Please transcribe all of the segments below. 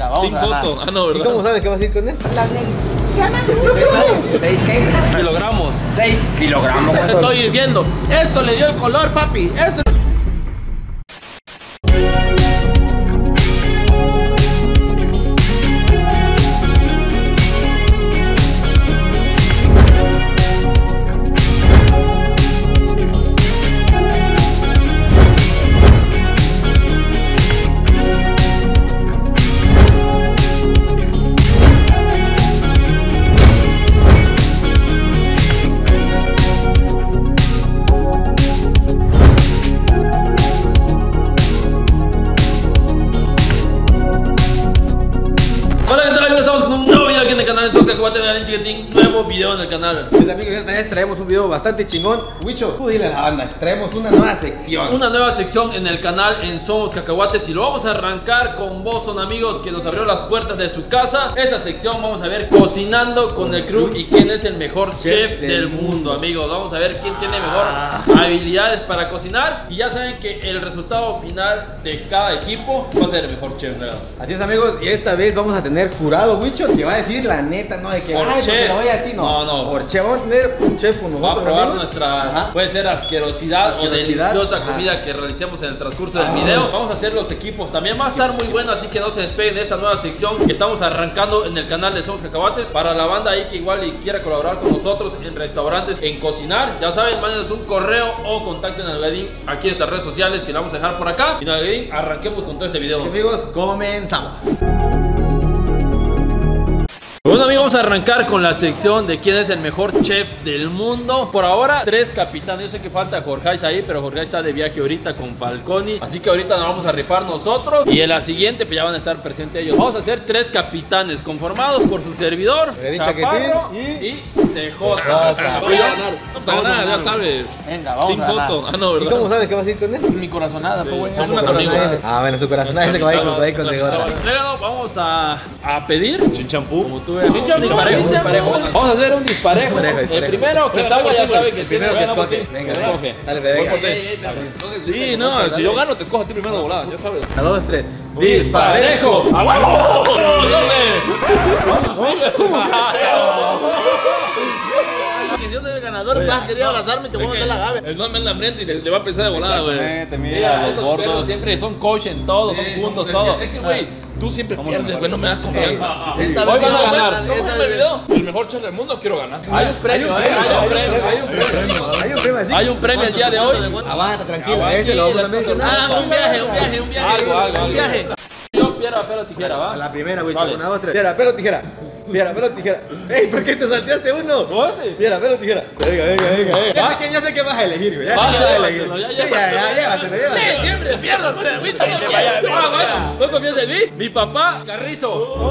Venga, vamos a ganar. Ah, no, ¿verdad? ¿Y cómo sabes que vas a ir con él? Kilogramos. 6 kilogramos. Te estoy diciendo, esto le dio el color, papi. Esto. Nuevo video en el canal. Mis amigos, esta vez traemos un video bastante chingón. Wicho, tú dile a la banda, traemos una nueva sección. Una nueva sección en el canal en Somos Cacahuates. Y lo vamos a arrancar con Boston, amigos, que nos abrió las puertas de su casa. Esta sección vamos a ver cocinando con el crew y quién es el mejor chef del mundo, amigos. Vamos a ver quién tiene mejor habilidades para cocinar. Y ya saben que el resultado final de cada equipo va a ser el mejor chef, ¿verdad? Así es, amigos, y esta vez vamos a tener jurado, Wicho, que va a decir la neta, no de que Por ay, chef. porque lo voy a ti, no. No. Por chef, vamos a tener un chef con nosotros. Va a probar amigos. nuestra, Ajá. puede ser asquerosidad o deliciosa Ajá. comida que realicemos en el transcurso del video. Vamos a hacer los equipos, también va a estar muy bueno, así que no se despeguen de esta nueva sección que estamos arrancando en el canal de Somos Cacahuates. Para la banda ahí que igual y quiera colaborar con nosotros en restaurantes, en cocinar, ya saben, mándenos un correo o contacten a Nalgadín aquí en estas redes sociales que le vamos a dejar por acá. Y Nalgadín, arranquemos con todo este video. Así, amigos, comenzamos. Bueno, amigos, vamos a arrancar con la sección de quién es el mejor chef del mundo. Por ahora, 3 capitanes. Yo sé que falta Jorge ahí, pero Jorge está de viaje ahorita con Falconi. Así que ahorita nos vamos a rifar nosotros. Y en la siguiente, pues ya van a estar presentes ellos. Vamos a hacer 3 capitanes conformados por su servidor, Chaparro y CJ. Para nada, ya sabes. Venga, vamos Team a ganar. Cotton. Ah, no, ¿Y ¿verdad? cómo sabes que vas a ir con él? Mi corazonada, pues, güey. Somos amigos. Ah, bueno, su corazón ese que va a ir con CJ. Luego vamos a pedir Chinchampú. como tú ves. Disparejo. Vamos a hacer un disparejo. El primero que salga ya sabe que El primero que tiene escoge. Venga, escoge. dale, venga. Sí, no, si yo gano te escojo a ti primero de volada, ya sabes. 1, 2, 3. ¡Disparejo! ¡A huevo! Si yo soy el ganador, más quería abrazarme y te voy a mandar la gave. El no me anda hambriento y le va a pensar de volada, güey. Exactamente, mira, Mira, los esos gordos. perros siempre son coach en todo, son juntos, todo. Es que, güey, tú siempre pierdes, güey, no me das confianza. Esta Hoy vez van a no, ganar. esta ¿Cómo vez- me video? El mejor chef del mundo, quiero ganar. Hay un premio, Hay un premio. Así. Hay un premio el día de hoy. Aguanta, tranquilo. Ese lo vamos a mencionar. Ah, un viaje. Algo. Un viaje. Yo, piedra, papel o tijera, A ¿va? la primera, Wicho. Vale. 1, 2, 3. Piedra, pelo, tijera. Piedra, pelo, tijera. Ey, ¿por qué te salteaste uno? ¿Dónde? Piedra, pelo, tijera. Venga. Ya sé que vas a elegir, güey. Ya sé Vale, que vas a llévatelo, elegir. ya, Sí, ya, llévatelo. Siempre pierdo con el Wicho. ¿No confías en mí? Mi papá, Carrizo.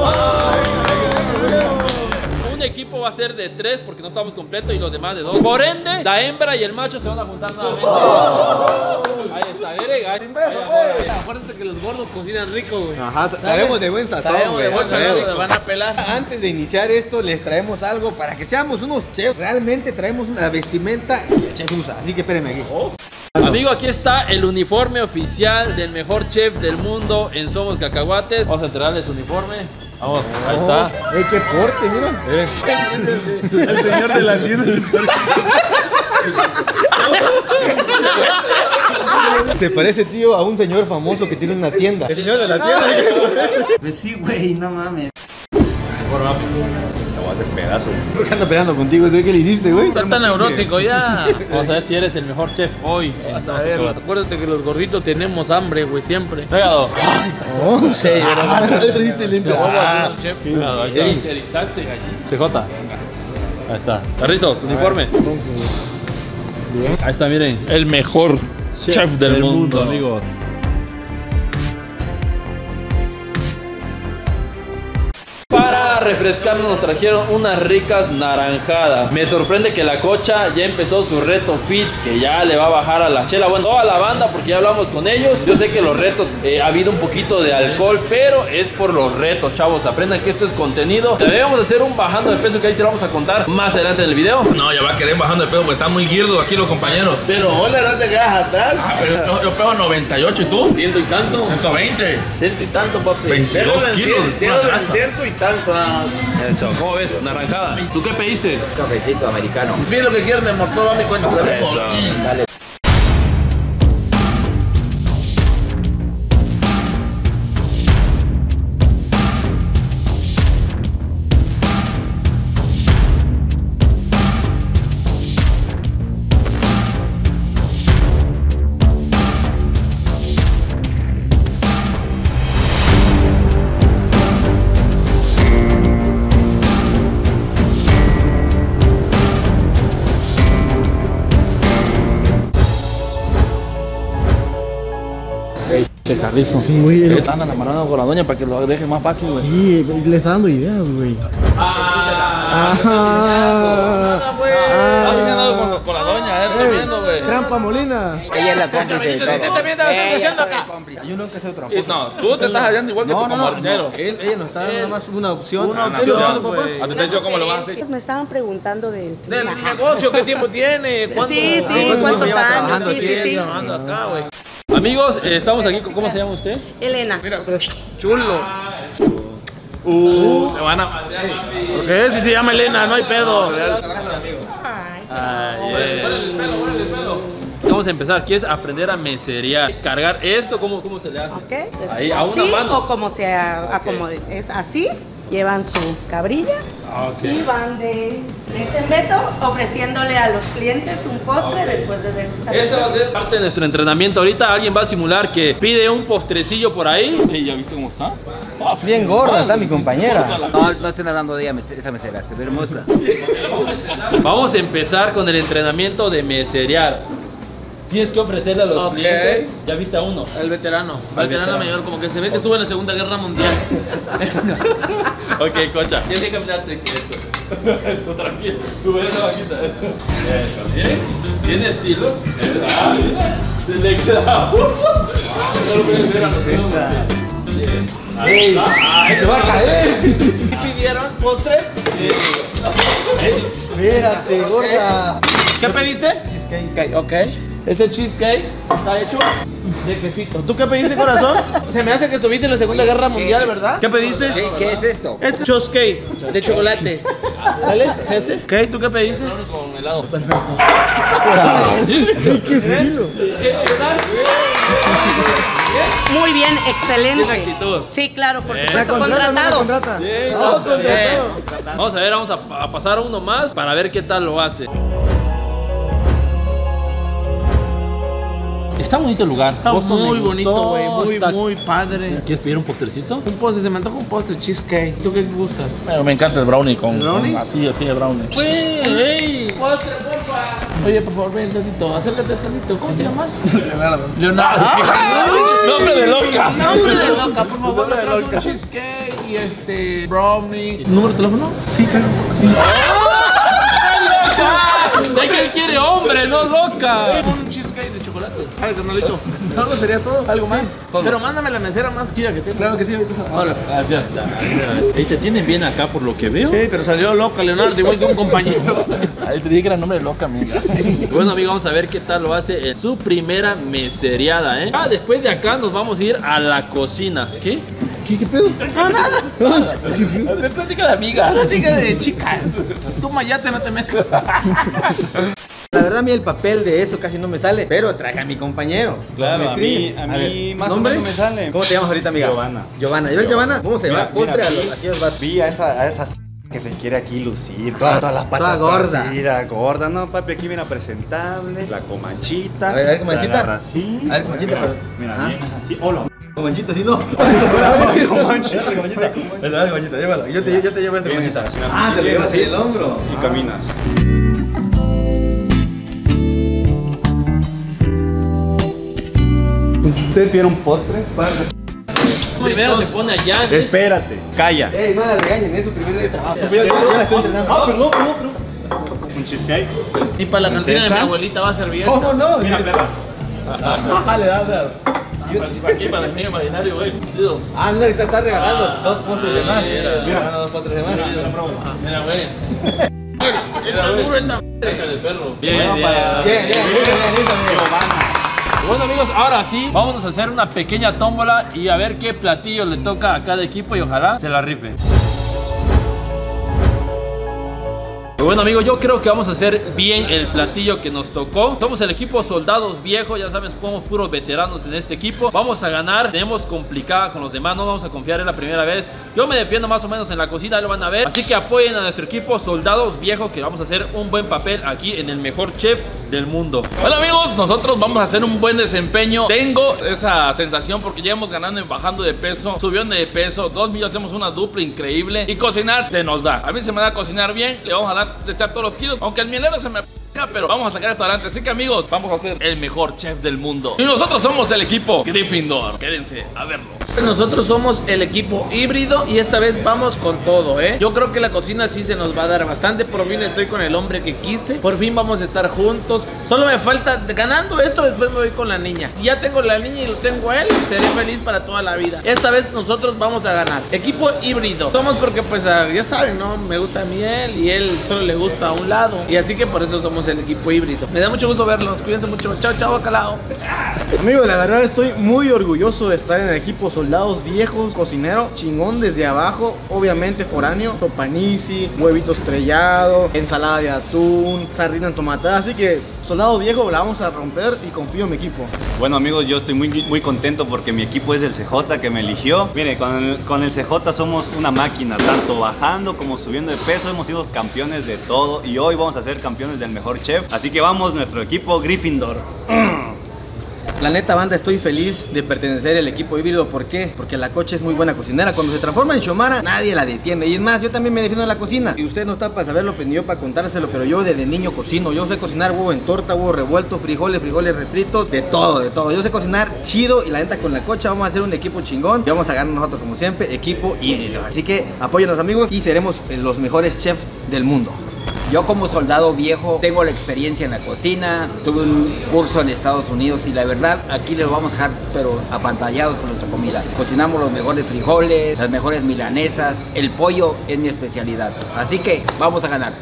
Un equipo va a ser de 3 porque no estamos completos y los demás de 2. Por ende, la hembra y el macho se van a juntar nuevamente. Ahí está, Acuérdate que los gordos cocinan rico, güey. Ajá, sabemos de buen sazón, Sabemos güey. de mucho, sabemos. ¿no? Van a pelar. Antes de iniciar esto, les traemos algo para que seamos unos chefs. Realmente traemos una vestimenta que el chef usa. Así que espérenme aquí. Amigo, aquí está el uniforme oficial del mejor chef del mundo en Somos Cacahuates. Vamos a entregarle su uniforme. Vamos, ahí está. ¡Ey, qué porte, mira! El señor de la tienda. Se parece, tío, a un señor famoso que tiene una tienda. El señor de la tienda. Pues sí, güey, no mames. ¿Por qué anda peleando contigo? ¿Qué le hiciste, güey? Está tan neurótico ya. Vamos a ver si eres el mejor chef hoy. Vas a ver, acuérdate que los gorditos tenemos hambre, güey, siempre. Pégalo. No sé, le trajiste limpio. Pégalo, ahí está. Exacto, TJ. Ahí está. Carrizo, tu uniforme. Ahí está, miren. El mejor chef del mundo, amigos. Para refrescarnos nos trajeron unas ricas naranjadas. Me sorprende que la Cocha ya empezó su reto fit, que ya le va a bajar a la chela. Bueno, toda la banda, porque ya hablamos con ellos. Yo sé que los retos ha habido un poquito de alcohol, pero es por los retos, chavos. Aprendan que esto es contenido. Debemos hacer un bajando de peso, que ahí se lo vamos a contar más adelante en el video. No, ya va a querer bajando de peso porque están muy guirdos aquí los compañeros. Pero hola, no te quedas atrás. Ah, pero yo pego 98 y tú. Ciento y tanto. 120. Ciento y tanto, papi. 22 kilos. Déjalo en ciento y tanto. Eso, ¿cómo ves? Naranjada. ¿Tú qué pediste? Cafecito americano. Pide lo que quieras, mi amor. Todo va a mi cuenta. Eso. Dale. Che carrizo. Sí, güey. Están enamorando con la doña para que lo deje más fácil, güey. Sí, le está dando ideas, güey. Estás viendo con la doña, estoy viendo, güey. Trampa Molina. Ella es la cómplice de todo. Ella es la cómplice. Yo nunca he sido tramposo. No, tú te estás hallando igual que tu compañero. Ella nos está dando nada más una opción. Una ¿Qué opción, opción, papá? Atención, ¿cómo lo vas a hacer? Me estaban preguntando del Del negocio, ¿qué tiempo tiene? ¿Cuánto? Sí, ¿Cuánto tiempo ¿cuántos lleva años? trabajando Sí, aquí? sí, sí. Trabajando acá, güey. Amigos, estamos aquí con, ¿cómo se llama usted? Elena. Mira, chulo. Le van a madrear, papi. Porque si se llama Elena, no hay pedo. Vamos a empezar. ¿Quieres aprender a meserear? Cargar esto, ¿cómo se le hace? ¿Ok? Es Ahí, a una así mano. o como se acomode. Es así, llevan su cabrilla y van de mes en mes ofreciéndole a los clientes un postre después de degustar. Esa va a ser parte de nuestro entrenamiento. Ahorita alguien va a simular que pide un postrecillo por ahí. ¿Ya viste cómo está? Bien gorda está mi compañera. No estén hablando de ella, esa mesera, se ve hermosa. Vamos a empezar con el entrenamiento de meserear. Tienes que ofrecerle a los clientes. Ya viste a uno. El veterano. Veterano mayor, como que se ve que estuvo en la Segunda Guerra Mundial. Ok, Cocha. Tienes que caminar sexy, eso. Eso, tranquilo. Sube esa vaquita. Eso, bien. Tiene estilo. Ah, mira. Se le queda. No lo puedes ver a los ojos. Bien. Ahí está. ¡Te va a caer! ¿Y pidieron postres? Espérate, gorda. ¿Qué pediste? Cheesecake. Ok. Este cheesecake está hecho de quesito. ¿Tú qué pediste, corazón? Se me hace que estuviste en la Segunda Guerra Mundial, ¿verdad? ¿Qué pediste? ¿Qué es esto? Este cheesecake de chocolate. ¿Sale? ¿Ese? ¿Qué? ¿Tú qué pediste? Con helado. Muy bien, Tiene excelente. actitud. Sí, claro, por supuesto, contratado. Bien. Vamos a ver, vamos a pasar uno más para ver qué tal lo hace. Está bonito el lugar. Está Boston me muy gustó, bonito, güey. está- Muy padre. ¿Quieres pedir un postrecito? Un postre, se me antoja un postre cheesecake. ¿Tú qué gustas? Me encanta el brownie con... ¿Brownie? Así de brownie. ¡Ey! Postre, porfa. Oye, por favor, ven tantito. Acércate tantito. ¿Cómo te llamas? Leonardo. ¡Nombre de loca! Nombre de loca, por favor, me traes un cheesecake y brownie. ¿Número de teléfono? Sí, claro. Es que él quiere hombre, no loca. Un cheesecake de chocolate. Ay, carnalito. ¿Solo sería todo? ¿Algo más? Pero mándame la mesera más chida que tengo. Claro que sí, ahorita Gracias. Ahí te tienen bien acá por lo que veo. Sí, pero salió loca, Leonardo, igual que un compañero. Ahí te dije que era nombre de loca, amiga. Bueno, amigos, vamos a ver qué tal lo hace en su primera mesereada, ¿eh? Después de acá nos vamos a ir a la cocina. ¿Qué? ¿Qué pedo? Me platica de amiga. Plática de chicas. Tú mayate, no te metas. La verdad a mí el papel de eso casi no me sale, pero traje a mi compañero. Claro, a mí ver, más o ¿nombre? menos me sale. ¿Cómo te llamas ahorita, amiga? Giovanna. Giovanna. ¿Y ver, Giovanna? Vamos a llevar Mira, postre a aquí. los aquellos vatos. Vi a esas que se quiere aquí lucir, todas las patas toda gorda. torcidas, gorda. No, papi, aquí viene presentable, la comanchita. A ver, Comanchita. Se agarra así. A ver, Comanchita, Mira, pero- mira, Ah. bien, así. Hola. Comanchita, sí, no. Comanchita. Comanchita. Comanchita, llévalo. Yo te llevo este Comanchita. Ah, te lo llevas así el hombro. Y caminas. Pues, ¿Ustedes pidieron postres? Primero se pone allá. Espérate, calla. Ey, no la regañen, es su primer día de trabajo. Yo la estoy entrenando. Ah, perdón. Un cheesecake. Y para la cantina de mi César. abuelita va a servir esto. ¿Cómo no? Mira, pleba. Le da. Aquí para el niño imaginario, güey. Ah, no, está regalando 2 postres de más. Mira. 2 postres de más. Mira, güey. Está duro esta. Deja del perro. Bien, Bueno, bien. para- Bien. Bueno amigos, ahora sí, vamos a hacer una pequeña tómbola y a ver qué platillo le toca a cada equipo y ojalá se la rife. Bueno amigos, yo creo que vamos a hacer bien el platillo que nos tocó. Somos el equipo Soldados Viejos, ya saben, somos puros veteranos en este equipo. Vamos a ganar, tenemos complicada con los demás, no vamos a confiar en la primera vez. Yo me defiendo más o menos en la cocina, lo van a ver. Así que apoyen a nuestro equipo Soldados Viejos, que vamos a hacer un buen papel aquí en el mejor chef del mundo. Bueno amigos, nosotros vamos a hacer un buen desempeño. Tengo esa sensación porque llevamos ganando y bajando de peso, subiendo de peso. 2 millones, hacemos una dupla increíble. Y cocinar se nos da. A mí se me da cocinar bien, le vamos a dar de echar todos los kilos, aunque el mielero se me pero vamos a sacar esto adelante. Así que amigos, vamos a ser el mejor chef del mundo. Y nosotros somos el equipo Gryffindor. Quédense a verlo. Nosotros somos el equipo híbrido y esta vez vamos con todo, ¿eh? Yo creo que la cocina sí se nos va a dar bastante. Por fin estoy con el hombre que quise. Por fin vamos a estar juntos. Solo me falta, ganando esto, después me voy con la niña. Si ya tengo la niña y lo tengo a él, seré feliz para toda la vida. Esta vez nosotros vamos a ganar. Equipo híbrido. Somos porque pues ya saben, ¿no? Me gusta a mí él y él solo le gusta a un lado. Y así que por eso somos el equipo híbrido. Me da mucho gusto verlos. Cuídense mucho. Chao, chao, bacalao. Amigos, la verdad estoy muy orgulloso de estar en el equipo Soldados Viejos. Cocinero chingón desde abajo, obviamente foráneo, topanisi, huevito estrellado, ensalada de atún, sardina entomatada. Así que Soldado Viejo la vamos a romper y confío en mi equipo. Bueno amigos, yo estoy muy contento porque mi equipo es el CJ que me eligió. Mire, con el CJ somos una máquina, tanto bajando como subiendo de peso. Hemos sido campeones de todo y hoy vamos a ser campeones del mejor chef. Así que vamos, nuestro equipo Gryffindor. La neta, banda, estoy feliz de pertenecer al equipo híbrido. ¿Por qué? Porque la Cocha es muy buena cocinera. Cuando se transforma en Xiomara, nadie la detiene. Y es más, yo también me defiendo en la cocina. Y usted no está para saberlo, pues ni yo para contárselo. Pero yo desde niño cocino. Yo sé cocinar huevo en torta, huevo revuelto, frijoles refritos, de todo, de todo. Yo sé cocinar chido y la neta con la Cocha vamos a hacer un equipo chingón. Y vamos a ganar nosotros, como siempre, equipo híbrido. Así que apóyennos, amigos, y seremos los mejores chefs del mundo. Yo como soldado viejo tengo la experiencia en la cocina, tuve un curso en Estados Unidos y la verdad aquí les vamos a dejar pero apantallados con nuestra comida. Cocinamos los mejores frijoles, las mejores milanesas, el pollo es mi especialidad, así que vamos a ganar.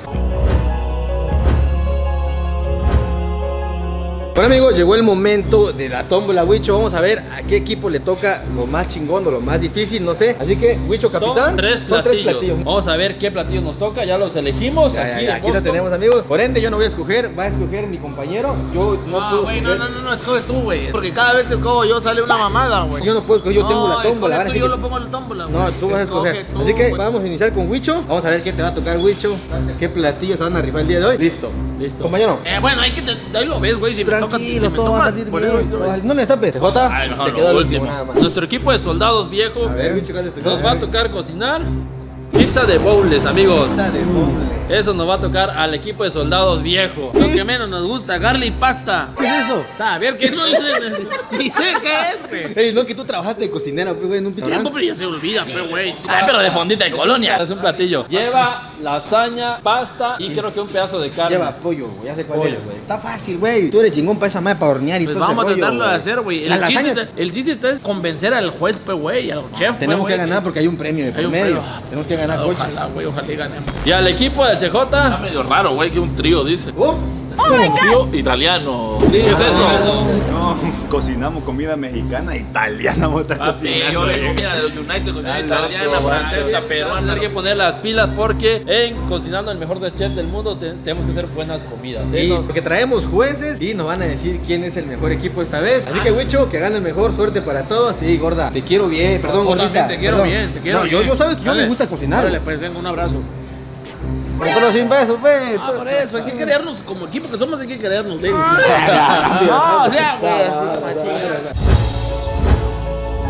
Bueno amigos, llegó el momento de la tómbola, Huicho. Vamos a ver a qué equipo le toca lo más chingón o lo más difícil, no sé. Así que, Huicho, capitán, Son tres platillos. Vamos a ver qué platillo nos toca, ya los elegimos. Aquí lo tenemos, amigos. Por ende, yo no voy a escoger, va a escoger mi compañero. Yo no puedo güey, escoger. no, escoge tú, güey. Porque cada vez que escojo yo sale una mamada, güey. Yo no puedo escoger, yo tengo la tómbola. Escoge tú, Así yo que- lo pongo en la tómbola, güey. No, tú vas a escoger. Tú, Así que güey. vamos a iniciar con Huicho. Vamos a ver qué te va a tocar, Huicho. ¿Qué platillos se van a rifar el día de hoy? Listo. Listo. Compañero. Bueno, ahí lo ves, güey. Si me toca, si Tranquilo, me todo va toca, a salir por bien. eso, Todo va a- No necesitas TJ. Ay, no, Te lo quedó el último. último nada más. Nuestro equipo de soldados viejos A ver, Huicho, ¿cuál te nos va a tocar cocinar pizza de bowls, amigos. Eso nos va a tocar al equipo de soldados viejos. Lo que menos nos gusta, garlic pasta. ¿Qué es eso? Saber que no ni sé qué es, güey. Ey, no, que tú trabajaste de cocinera, pues, güey, en un Tiempo, restaurante. pero ya se olvida, pero güey. Ay, pero de fondita de colonia. Es un platillo. Lleva lasaña, pasta y creo que un pedazo de carne. Lleva pollo, güey, ya sé cuál es, güey. Está fácil, güey. Tú eres chingón para esa madre, para hornear y Pues todo ese vamos a rollo, tratarlo de güey. hacer, güey. La lasaña El chiste está es convencer al juez, pues, güey, y al chef. tenemos pues, que güey. ganar porque hay un premio de Hay por un medio. premio. Tenemos que ganar, Cocha. Ojalá, güey, ojalá y ganemos. Y al equipo del CJ. Está medio raro, güey, que un trío dice. Un trío italiano. ¿Qué es eso? No, cocinamos comida mexicana, italiana, otra Papi, yo vengo, mira, de los United, cocina Está italiana, loco, francesa, güey. peruana. Hay que poner las pilas porque en Cocinando el Mejor de Chef del Mundo tenemos que hacer buenas comidas. ¿eh? Sí, No- porque traemos jueces y nos van a decir quién es el mejor equipo esta vez. Así que, Huicho, que gane el mejor, suerte para todos. Sí, gorda, te quiero bien, perdón, Yo gordita. también te quiero perdón. bien, te quiero No, bien. yo sabes que yo Dale. me gusta cocinar. Órale, pues, venga, un abrazo. Pero sin besos, pues. Ah, por eso, hay que querernos como equipo que somos, hay que querernos, güey. Ah, No, o sea, güey.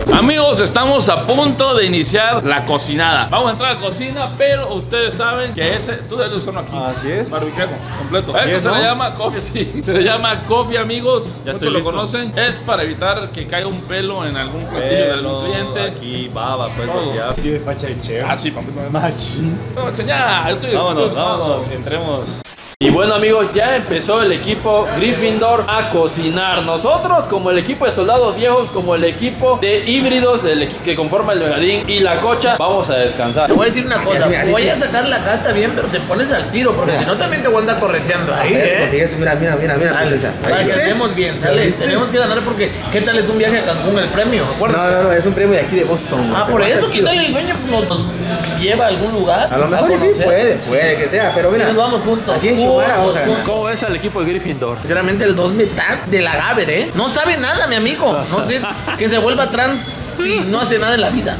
Amigos, estamos a punto de iniciar la cocinada. Vamos a entrar a la cocina, pero ustedes saben que tú debes usarlo aquí. Así es. Barbiquejo, completo. Esto es, se ¿no? le llama coffee, sí. Se le llama coffee, amigos. Ya Muchos estoy lo listo. conocen. Es para evitar que caiga un pelo en algún platillo de algún cliente. Aquí, baba, pues, Todo. ya. Sí, de facha de chef. Ah, sí, papito. Machín. No, enseñar. Vámonos, entremos. Y bueno, amigos, ya empezó el equipo Gryffindor a cocinar. Nosotros, como el equipo de soldados viejos, como el equipo de híbridos que conforma el Vegadín y la Cocha, vamos a descansar. Te voy a decir una cosa, así, voy sí. a sacar la casta bien, pero te pones al tiro, porque si no también te voy a andar correteando ahí, Mira, princesa. Para que estemos bien, ¿sale? Tenemos que ganar porque, ¿qué tal es un viaje a Cancún, el premio? Acuérdate. No, es un premio de aquí de Boston. Ah, por eso, ¿qué tal el dueño nos lleva a algún lugar? A lo mejor sí conocer? puede que sea, pero mira. Nos vamos juntos. Así en Xiomara vamos a ganar. ¿Cómo ves al equipo de Gryffindor? Sinceramente, el 2 mitad del Agaver, ¿eh? No sabe nada, mi amigo. No sé, que se vuelva trans si no hace nada en la vida.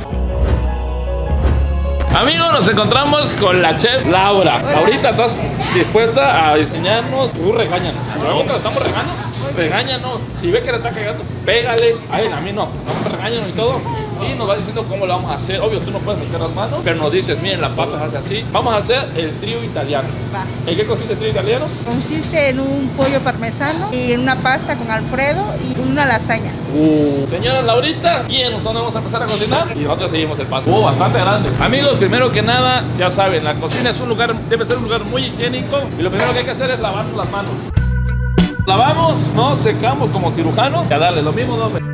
Amigos, nos encontramos con la chef Laura. Ahorita estás dispuesta a enseñarnos. Regáñanos. Luego que la estamos regando, regáñanos. Si ve que le está cagando, pégale. Ay, a mí no. Regáñanos y todo. Y nos va diciendo cómo lo vamos a hacer. Obvio, tú no puedes meter las manos, pero nos dices, miren, la pasta se hace así. Vamos a hacer el trío italiano. Va. ¿En qué consiste el trío italiano? Consiste en un pollo parmesano y en una pasta con Alfredo y una lasaña. Señora Laurita, ¿quién? Nosotros vamos a empezar a cocinar y nosotros seguimos el paso. Bastante grande. Amigos, primero que nada, ya saben, la cocina es un lugar, debe ser un lugar muy higiénico y lo primero que hay que hacer es lavarnos las manos. Lavamos, no secamos como cirujanos, a darle lo mismo, ¿no?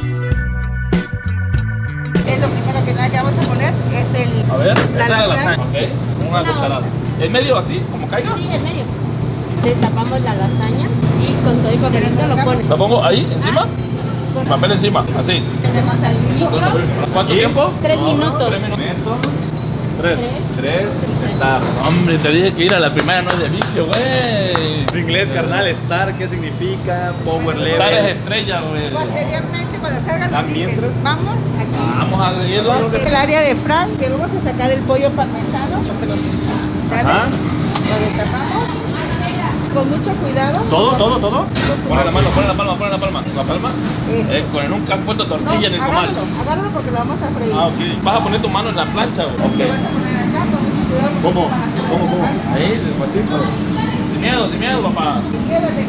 Es lo primero que nada que vamos a poner es el A ver, la esa es la lasaña. ok, una cucharada. ¿En medio así, como caiga? Sí, en medio. Destapamos la lasaña y con todo el papelito lo pones. ¿La pongo ahí, encima? Papel encima, así. Tenemos al micro. ¿Cuánto tiempo? 3 minutos. 3 minutos. 3. 3, está. Hombre, te dije que ir a la primaria no es de vicio, güey. Es inglés, carnal. Star, ¿qué significa? Power Estar level. es estrella, güey. Posteriormente, cuando salgan los mientras. dices, vamos aquí. Vamos a seguirlo. El área de Fran, que vamos a sacar el pollo parmesano. ¿Sale? Ajá. Lo destapamos. Con mucho cuidado. ¿Todo? Pon la mano, pon la palma, pon la palma. La palma. Con nunca has puesto tortilla en el comal. Agárralo porque lo vamos a freír. Ok. Vas a poner tu mano en la plancha, güey. Lo vas a poner acá con mucho cuidado. porque ¿Cómo? no van a quedar ¿Cómo? pegadas. Ahí, despacito. Sin miedo, papá. Llévate.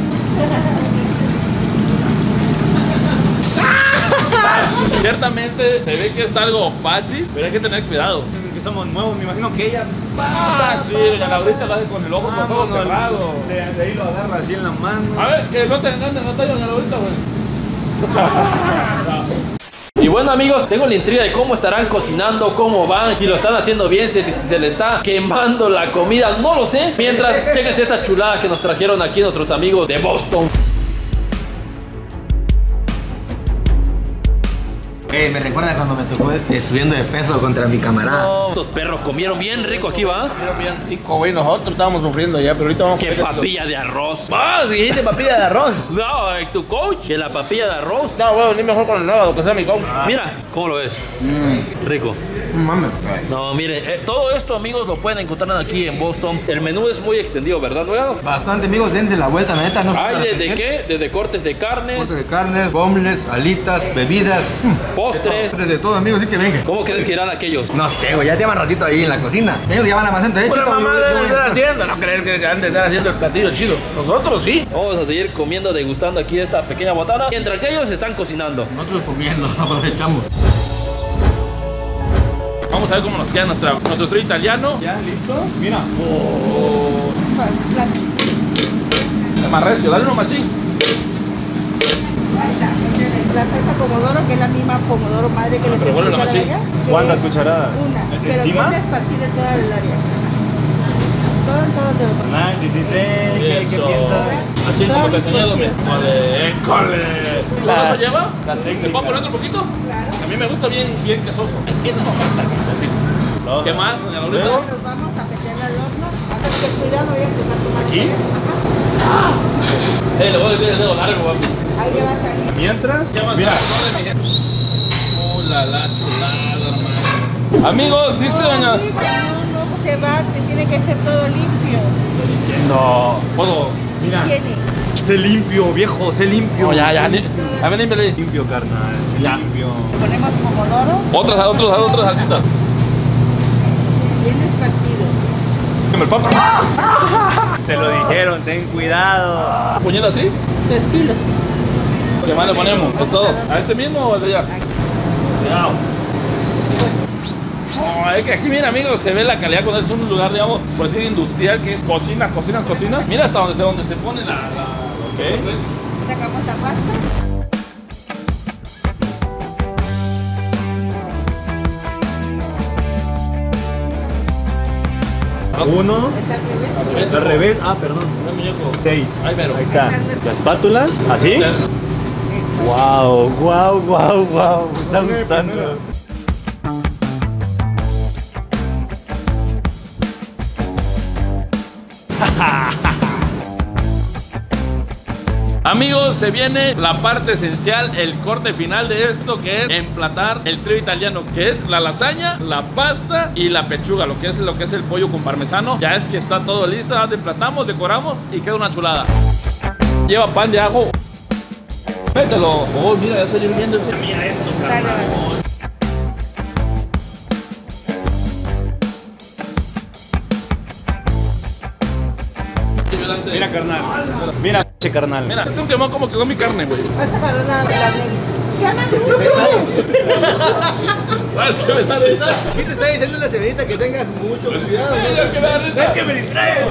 Ciertamente se ve que es algo fácil, pero hay que tener cuidado. Que somos nuevos, me imagino que ella. Sí, doña Laurita lo hace con el ojo por todo cerrado. De ahí lo agarra así en la mano. A ver, que no te engañes, no te doña Laurita, güey. Y bueno, amigos, tengo la intriga de cómo estarán cocinando, cómo van, si lo están haciendo bien, si se le está quemando la comida, no lo sé. Mientras, chéquense esta chulada que nos trajeron aquí nuestros amigos de Boston. Me recuerda cuando me tocó subiendo de peso contra mi camarada. Estos perros comieron bien rico aquí, ¿va? Bien rico, güey. Nosotros estábamos sufriendo ya, pero ahorita vamos a ¡Qué comer esto. papilla de arroz! Ah, sí, dijiste papilla de arroz. No, tu coach, que la papilla de arroz. No, voy a venir mejor con el nuevo, que sea mi coach. Mira, ¿cómo lo ves? Rico. Mames. No, miren, todo esto, amigos, lo pueden encontrar aquí en Boston. El menú es muy extendido, ¿verdad, Luego? Bastante, amigos, dense la vuelta, la neta. No se Hay van a desde arrepentir. qué, desde cortes de carne, Cortes de carne, bombles, alitas, bebidas. postres. De todo, amigos, así que venga. ¿Cómo crees que irán aquellos? No sé, güey, ya llevan ratito ahí en la cocina. Ellos ya van avanzando. De hecho, Pura todo- mamá yo- deben yo- estar haciendo. No crees que han de estar haciendo el platillo chido. Nosotros sí. Vamos a seguir comiendo, degustando aquí esta pequeña botana, mientras que ellos están cocinando. Nosotros comiendo, aprovechamos. Vamos a ver cómo nos queda nuestro trío italiano. ¿Ya listo? Mira. Es más recio, dale uno machín. Ahí está, la salsa pomodoro, que es la misma pomodoro madre que le Pero bueno, la explica machín. ella, que ¿Cuántas es cucharadas? Una, pero ¿Encima? bien esparcida en toda el área. Todo. Nice, sí, ¿Qué Eso. piensas? Machín, como te enseñé, Domi. ¡École! ¿Solo eso lleva? la ¿Le técnica. puedo poner otro poquito? Claro. A mí me gusta bien quesoso. Eso no falta. ¿Qué más, doña Laurita? Luego. Nos vamos a meterla al horno. Hasta que cuidado, voy a tocar tu mano. ¿Aquí? Ajá. Le voy a decir el dedo largo, papi. Ahí ya va a salir. Mientras, Ya va a mira. estar, ¿no? De mi gente. La chulada, hermano. Amigos, dice doña. No se va, que tiene que ser todo limpio. Diciendo. ¿Puedo? Mira. Tiene. Sé limpio, viejo, sé limpio. No, ya. Todo A ver, límpiale. Limpio, carnal. Sí, Ya. limpio. Ponemos pomodoro. Otras salsitas. Bien esparcido. Que me parto. Te lo dijeron, ten cuidado. ¿Puñeta así? 3 kilos. ¿Qué más le ponemos? ¿Es todo? ¿A este mismo o al de allá? Cuidado. Oh, es que aquí, mira, amigos, se ve la calidad cuando es un lugar, digamos, por decir industrial, que es cocina. Mira hasta donde se pone la... Ok. Sacamos la pasta. Uno. Está al revés. Al revés. Ah, perdón. El muñeco. 6. Ahí mero. Ahí está. La espátula. ¿Así? Wow, wow, wow, wow. Me está gustando. Amigos, se viene la parte esencial, el corte final de esto, que es emplatar el trío italiano, que es la lasaña, la pasta y la pechuga, lo que es el pollo con parmesano. Ya es que está todo listo, ya emplatamos, decoramos y queda una chulada. Lleva pan de ajo. Mételo. Oh, mira, ya está hirviendo ese. Mira esto, carnal. Mira, carnal. Mira, che, carnal. Mira, esto quemó como quedó mi carne, güey. Vas a parar la ley. ¡Llaman ¿Sabes qué me da risa? ¿Qué te está diciendo la señorita que tengas mucho cuidado? Mira que me da risa. Es que me distraigo.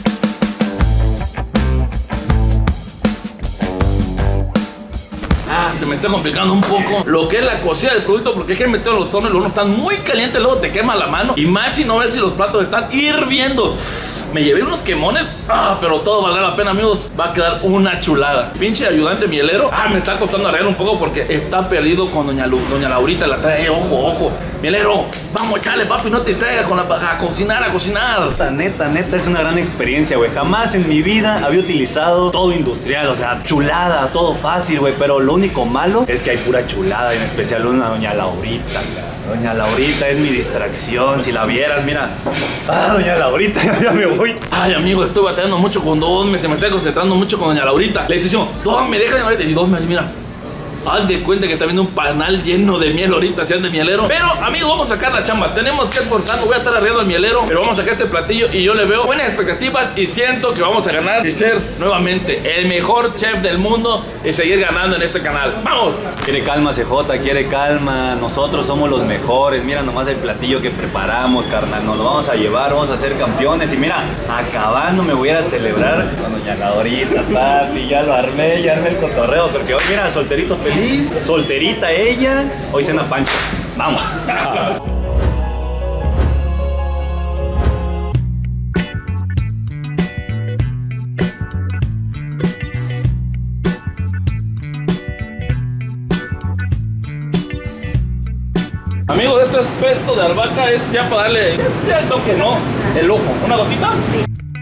Se me está complicando un poco lo que es la cocina del producto, porque hay que meter en los hornos, los hornos están muy calientes, luego te quema la mano, y más si no ves si los platos están hirviendo. Me llevé unos quemones, pero todo valdrá la pena, amigos. Va a quedar una chulada. Pinche ayudante mielero, me está costando arreglar un poco porque está perdido con doña Laurita. La trae, ojo, mielero, vamos, chale, papi, no te traigas a cocinar. Neta, es una gran experiencia, güey. Jamás en mi vida había utilizado todo industrial, o sea, chulada, todo fácil, güey. Pero lo único malo es que hay pura chulada, en especial una doña Laurita, cara. Doña Laurita es mi distracción, si la vieras, mira. Doña Laurita, ya me voy. Ay, amigo, estoy batallando mucho con Don, se me está concentrando mucho con doña Laurita. Le estoy diciendo, Don, me deja de Laurita. Y Don me dice, mira, haz de cuenta que está viendo un panal lleno de miel ahorita, sean de mielero. Pero, amigos, vamos a sacar la chamba. Tenemos que esforzarnos. Voy a estar arreglando el mielero, pero vamos a sacar este platillo y yo le veo buenas expectativas y siento que vamos a ganar y ser nuevamente el mejor chef del mundo y seguir ganando en este canal. ¡Vamos! Quiere calma, CJ, quiere calma. Nosotros somos los mejores. Mira nomás el platillo que preparamos, carnal. Nos lo vamos a llevar, vamos a ser campeones. Y mira, acabando me voy a ir a celebrar con doña Laurita, papi. Ya lo armé, el cotorreo. Porque hoy, mira, solterito feliz. Solterita ella, hoy cena Pancho. Vamos. Amigos, esto es pesto de albahaca, es ya para darle el toque, ¿no? El ojo. ¿Una gotita? Sí.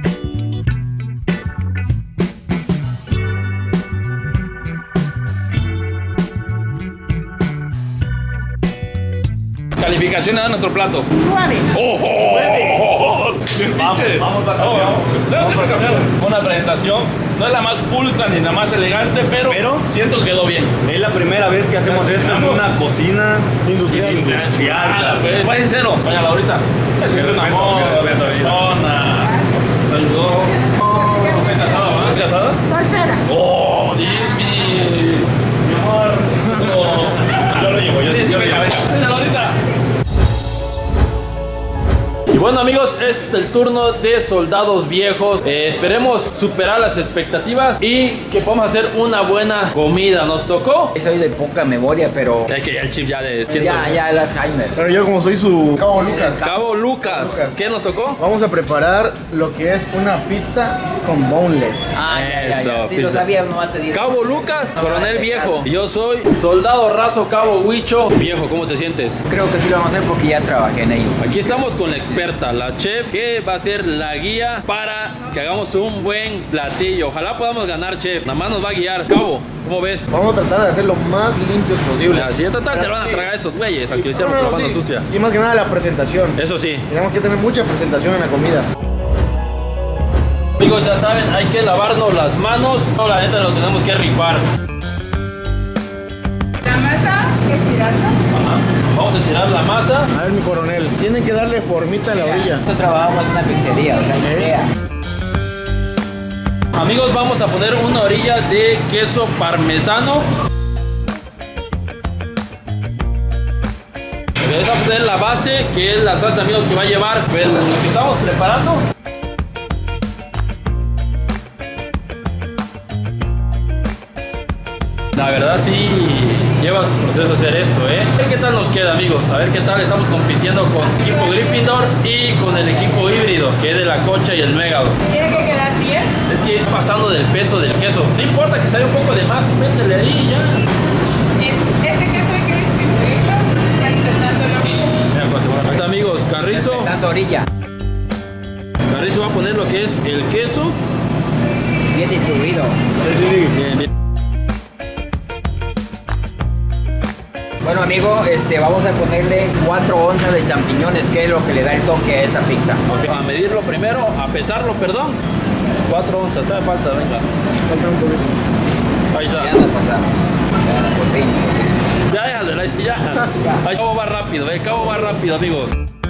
Calificaciones a nuestro plato. 9. ¡Oh! Vamos para campeón. Debe ser campeón. Una presentación, no es la más pulcra ni la más elegante, pero siento que quedó bien. Es la primera vez que hacemos esto en una cocina industrial. Pues en cero, doña Laurita. Es un amor, persona. Nos ayudó. ¿Qué casada, va? ¿Casada? Soltera. ¡Oh, Jimmy! Mi amor. Yo lo llevo, yo lo llevo. Doña Laurita. Y bueno, amigos, este es el turno de soldados viejos. Esperemos superar las expectativas y que podamos hacer una buena comida. Nos tocó. Soy de poca memoria, pero Es que ya el chip ya de ya el Alzheimer. Pero yo como soy su Cabo Lucas, Cabo Lucas. ¿Qué nos tocó? vamos a preparar lo que es una pizza con boneless. Eso, Sí, lo pizza. sabía, no te digo. Cabo Lucas, coronel viejo. Y yo soy soldado raso Cabo Huicho. Viejo, ¿cómo te sientes? Creo que sí lo vamos a hacer porque ya trabajé en ello. Aquí estamos con la experta, la chef, que va a ser la guía para que hagamos un buen platillo. Ojalá podamos ganar, chef. Nada más nos va a guiar. Cabo, ¿cómo ves? Vamos a tratar de hacer lo más limpios posible. Si ya tratar, se lo van a tragar esos güeyes, al que hicieron con la mano sucia. Y más que nada la presentación. Eso sí. Tenemos que tener mucha presentación en la comida. Amigos, ya saben, hay que lavarnos las manos. No, la neta lo tenemos que rifar. masa, hay que estirarla. Ajá. Vamos a estirar la masa. A ver, mi coronel, tienen que darle formita a la orilla. Nosotros trabajamos en una pizzería, o sea, la idea. Amigos, vamos a poner una orilla de queso parmesano. Vamos a poner la base, que es la salsa, amigos, que va a llevar pues, lo que estamos preparando. La verdad sí lleva su proceso hacer esto, ¿eh? A ver qué tal nos queda, amigos. A ver qué tal estamos compitiendo con el equipo Gryffindor y con el equipo híbrido, que es de la Concha y el Megalo. Tiene que quedar 10. Es que ir pasando del peso del queso. No importa que salga un poco de más, métele ahí y ya. Este queso hay que distribuirlo respetándolo. Mira, ahí está, amigos, Carrizo. Dando orilla. Carrizo va a poner lo que es el queso. Bien distribuido. Bien, bien. Bueno, amigo, vamos a ponerle 4 onzas de champiñones, que es lo que le da el toque a esta pizza. Okay. A medirlo primero, a pesarlo, perdón. 4 onzas, todavía falta, venga. Falta un poquito. Ahí está. Ya nos pasamos. Ya, por 20. Ya déjalo, ya. Ahí cabo va rápido, cabo va rápido, amigos.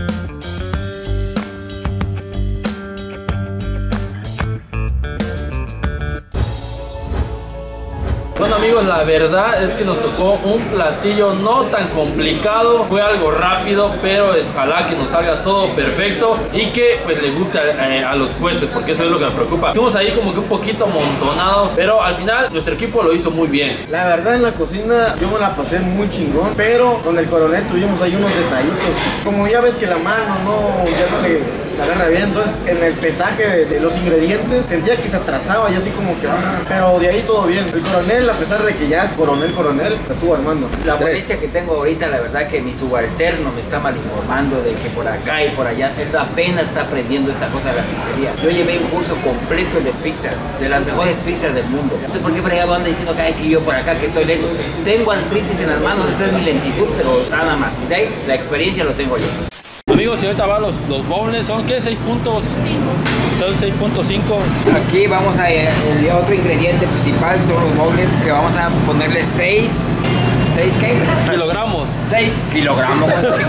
Bueno, amigos, la verdad es que nos tocó un platillo no tan complicado, fue algo rápido, pero ojalá que nos salga todo perfecto y que pues le guste a los jueces, porque eso es lo que me preocupa. Estuvimos ahí como que un poquito amontonados, pero al final nuestro equipo lo hizo muy bien. La verdad, en la cocina yo me la pasé muy chingón, pero con el coronel tuvimos ahí unos detallitos. Como ya ves que la mano ya no le agarra bien, entonces en el pesaje de los ingredientes sentía que se atrasaba y así como que pero de ahí todo bien. El coronel, a pesar de que ya es coronel, la estuvo armando. La molestia que tengo ahorita, la verdad que mi subalterno me está mal informando de que por acá y por allá, él apenas está aprendiendo esta cosa de la pizzería. Yo llevé un curso completo de pizzas, de las mejores pizzas del mundo. No sé por qué fregado anda diciendo que yo por acá que estoy lento. Tengo artritis en las manos, esa es mi lentitud, pero nada más. Y de ahí la experiencia lo tengo yo. Amigos, y ahorita van los bowls, ¿son qué? 6 puntos. 5. Son 6.5. Aquí vamos a el otro ingrediente principal, son los bowls, que vamos a ponerle 6 ¿qué? Kilogramos. 6 kilogramos.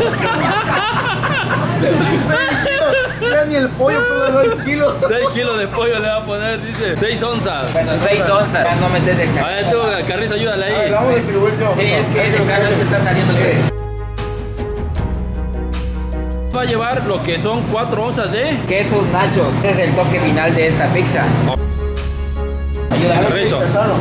Ya ni el pollo puede dar el kilo. 6 kilos de pollo le va a poner, dice. 6 onzas. Bueno, 6 onzas. Ya no metes exacto. A ver, tú, Carrizo, ayúdale ahí. A ver, vamos a distribuir yo. Sí, es que ese carro te está saliendo usted. Va a llevar lo que son 4 onzas de quesos nachos. Este es el toque final de esta pizza. Ayúdame, Carrizo.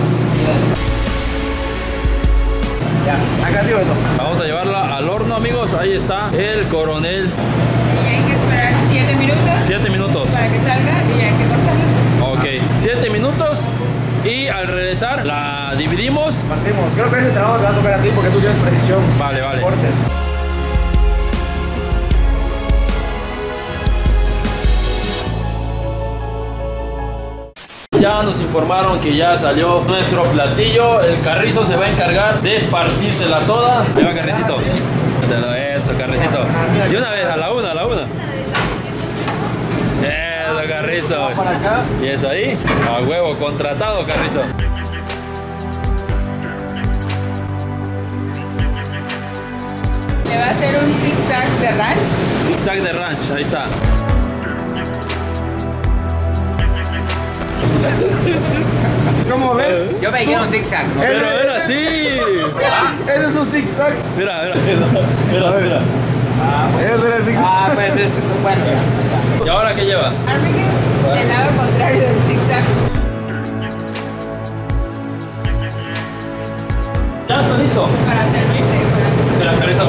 Ya, acá tío eso. Vamos a llevarla al horno, amigos. Ahí está el coronel. Y hay que esperar 7 minutos. 7 minutos. Para que salga y hay que cortarla. Ok, 7 minutos. Y al regresar la dividimos. Partimos. Creo que ese trabajo te va a tocar a ti porque tú tienes precisión. Vale, vale. Cortes. Ya nos informaron que ya salió nuestro platillo. El Carrizo se va a encargar de partírsela toda. Ahí va, Carricito. Eso, Carricito. Y una vez, a la una. Eso, Carrizo. Y eso ahí. A huevo, contratado, Carrizo. Le va a hacer un zigzag de ranch. Zigzag de ranch, ahí está. ¿Cómo ves? Yo me dijeron zigzag, ¿no? Pero era así. Ese es un zigzag. Mira. Ese era el zigzag. Pues ese es un buen. ¿Y ahora qué lleva? Armiguen del lado contrario del zigzag. Ya está listo. Para servirse. Mira, Carrizo.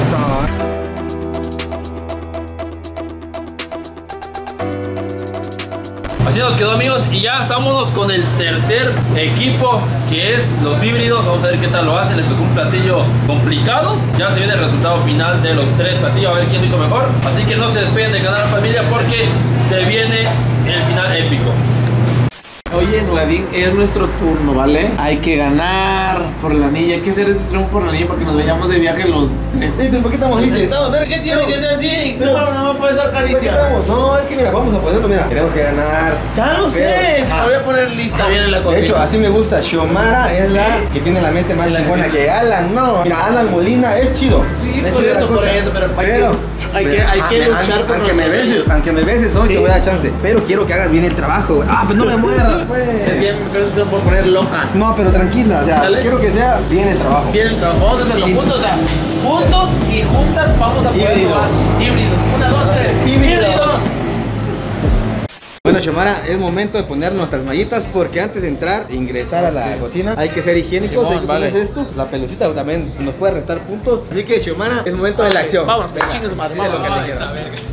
Así nos quedó, amigos, y ya estamos con el tercer equipo, que es los híbridos. Vamos a ver qué tal lo hacen. Les tocó un platillo complicado. Ya se viene el resultado final de los 3 platillos, a ver quién lo hizo mejor. Así que no se despeguen del canal, familia, porque se viene el final épico. Oye, Nuadín, es nuestro turno, ¿vale? Hay que ganar por la anilla. Hay que hacer este triunfo por la anilla para que nos vayamos de viaje los 3. Sí, pero ¿por qué estamos así? ¿Pero qué tiene que ser así? No, profesor Caricia? No, es que mira, vamos a ponerlo, mira. Tenemos que ganar. Ya lo sé, me voy a poner lista bien en la cocina. De hecho, así me gusta. Xiomara es la que tiene la mente más chingona que Alan. No, mira, Alan Molina es chido. Sí, es por chido eso, la por cocha. eso, pero hay que luchar por aunque me beses hoy, te voy a dar chance. Pero quiero que hagas bien el trabajo, güey. Ah, pues no me muerdas, pues. Es que me puedo poner loca. No, pero tranquila, o sea, Dale. quiero que sea bien el trabajo. Bien el trabajo, vamos a hacerlo Sí. juntos, o sea, juntos y juntas vamos a poder Híbrido. jugar. Híbrido. 1, 2, 3. Híbrido. Híbridos. Bueno, Xiomara, es momento de poner nuestras mallitas porque antes de entrar e ingresar a la cocina hay que ser higiénicos. Simón, hay que vale. ponerse esto. La pelucita también nos puede restar puntos. Así que, Xiomara, es momento de la acción. Vámonos, Venga, chingue su madre, dile lo que vámonos. te queda.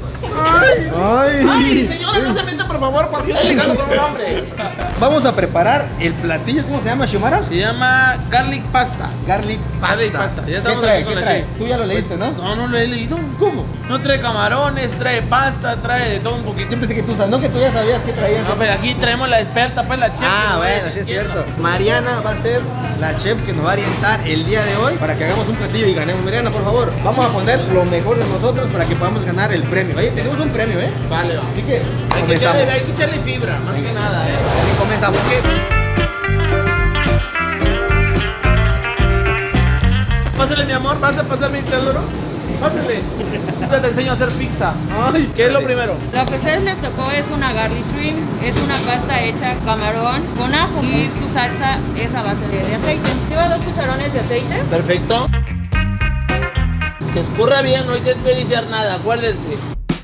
Ay, señora, no se meta, por favor, porque yo estoy ligando con un hombre. Vamos a preparar el platillo. ¿Cómo se llama, Xiomara? Se llama garlic pasta. Garlic Garlic pasta. pasta. Ya ¿Qué estamos trae? aquí con ¿Qué la trae? chef. Tú ya lo leíste, ¿no? No, no lo he leído. ¿Cómo? No trae camarones, trae pasta, trae de todo un poquito. Yo pensé que tú sabes, no que tú ya sabías qué traías. No, pero aquí traemos la experta, pues la chef. Ah, que bueno, no sí es entiendo. cierto. Mariana va a ser la chef que nos va a orientar el día de hoy para que hagamos un platillo y ganemos. Mariana, por favor, vamos a poner lo mejor de nosotros para que podamos ganar el premio. Oye, tenemos un premio, ¿eh? Vale, va. Así que Hay que echarle fibra, más que nada, Así comenzamos. Pásale, mi amor, ¿vas a pasarme el teluro? Pásale. Yo te enseño a hacer pizza. Ay, ¿qué es lo primero? Lo que a ustedes les tocó es una garlic shrimp, es una pasta hecha camarón con ajo y su salsa es a base de aceite. Lleva 2 cucharones de aceite. Perfecto. Que escurra bien, no hay que desperdiciar nada, acuérdense.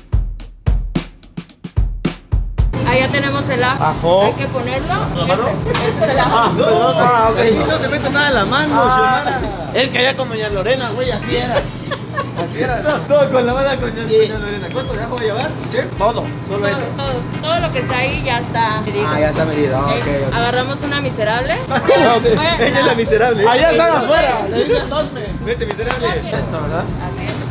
Ahí ya tenemos el ajo. Ajo. Hay que ponerlo. ¿Ajo? Este es el ajo. Ok. Aquí no se mete nada en la mano, Xiomara. Es que allá con doña Lorena, güey, así era. Así era. Todo con la mano con doña Lorena. ¿Cuánto de ajo va a llevar, chef? Todo, solo eso. Todo lo que está ahí ya está medido. Ah, ya está medido. Ok, Ok. Agarramos una miserable. Ella es la miserable. Allá están afuera, le dicen dosme. Vete, miserable. Esto, ¿verdad? Así es.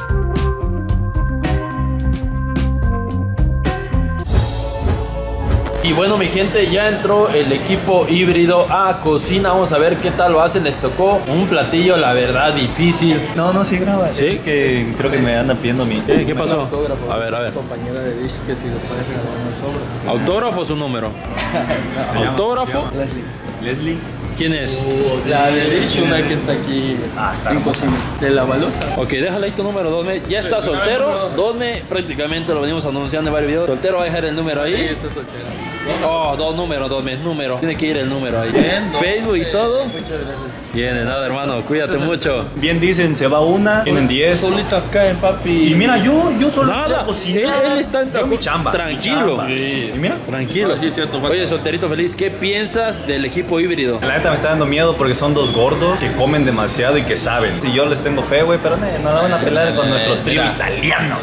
Y bueno, mi gente, ya entró el equipo híbrido a cocina. Vamos a ver qué tal lo hacen. Les tocó un platillo, la verdad, difícil. No, sí graba. ¿Sí? Es que creo que me andan pidiendo mi. ¿Qué pasó? A ver, a ver. Compañera de Dish que si le puede regalar un autógrafo. ¿Autógrafo o su número? ¿Autógrafo? Leslie. ¿Quién es? La de Dish, una que está aquí Está en hermosa. cocina. De la balosa. Ok, déjale ahí tu número, Dosme. Ya está soltero. Dosme prácticamente lo venimos anunciando en varios videos. Soltero, va a dejar el número ahí. Está soltera. Oh, 2 números, Dosme, número. Tiene que ir el número ahí. Facebook y todo. Muchas gracias. Bien, de nada, hermano. Cuídate mucho. Bien dicen, se va una, tienen 10. Solitas caen, papi. Y mira, yo solo voy a Nada, cocinar. él está en Yo mi chamba. tranquilo. mi chamba. Y mira, Tranquilo. Sí, es cierto. Oye, solterito feliz, ¿qué piensas del equipo híbrido? la neta me está dando miedo porque son 2 gordos que comen demasiado y que saben. Si yo les tengo fe, güey, pero no la van a pelar con nuestro trío italiano.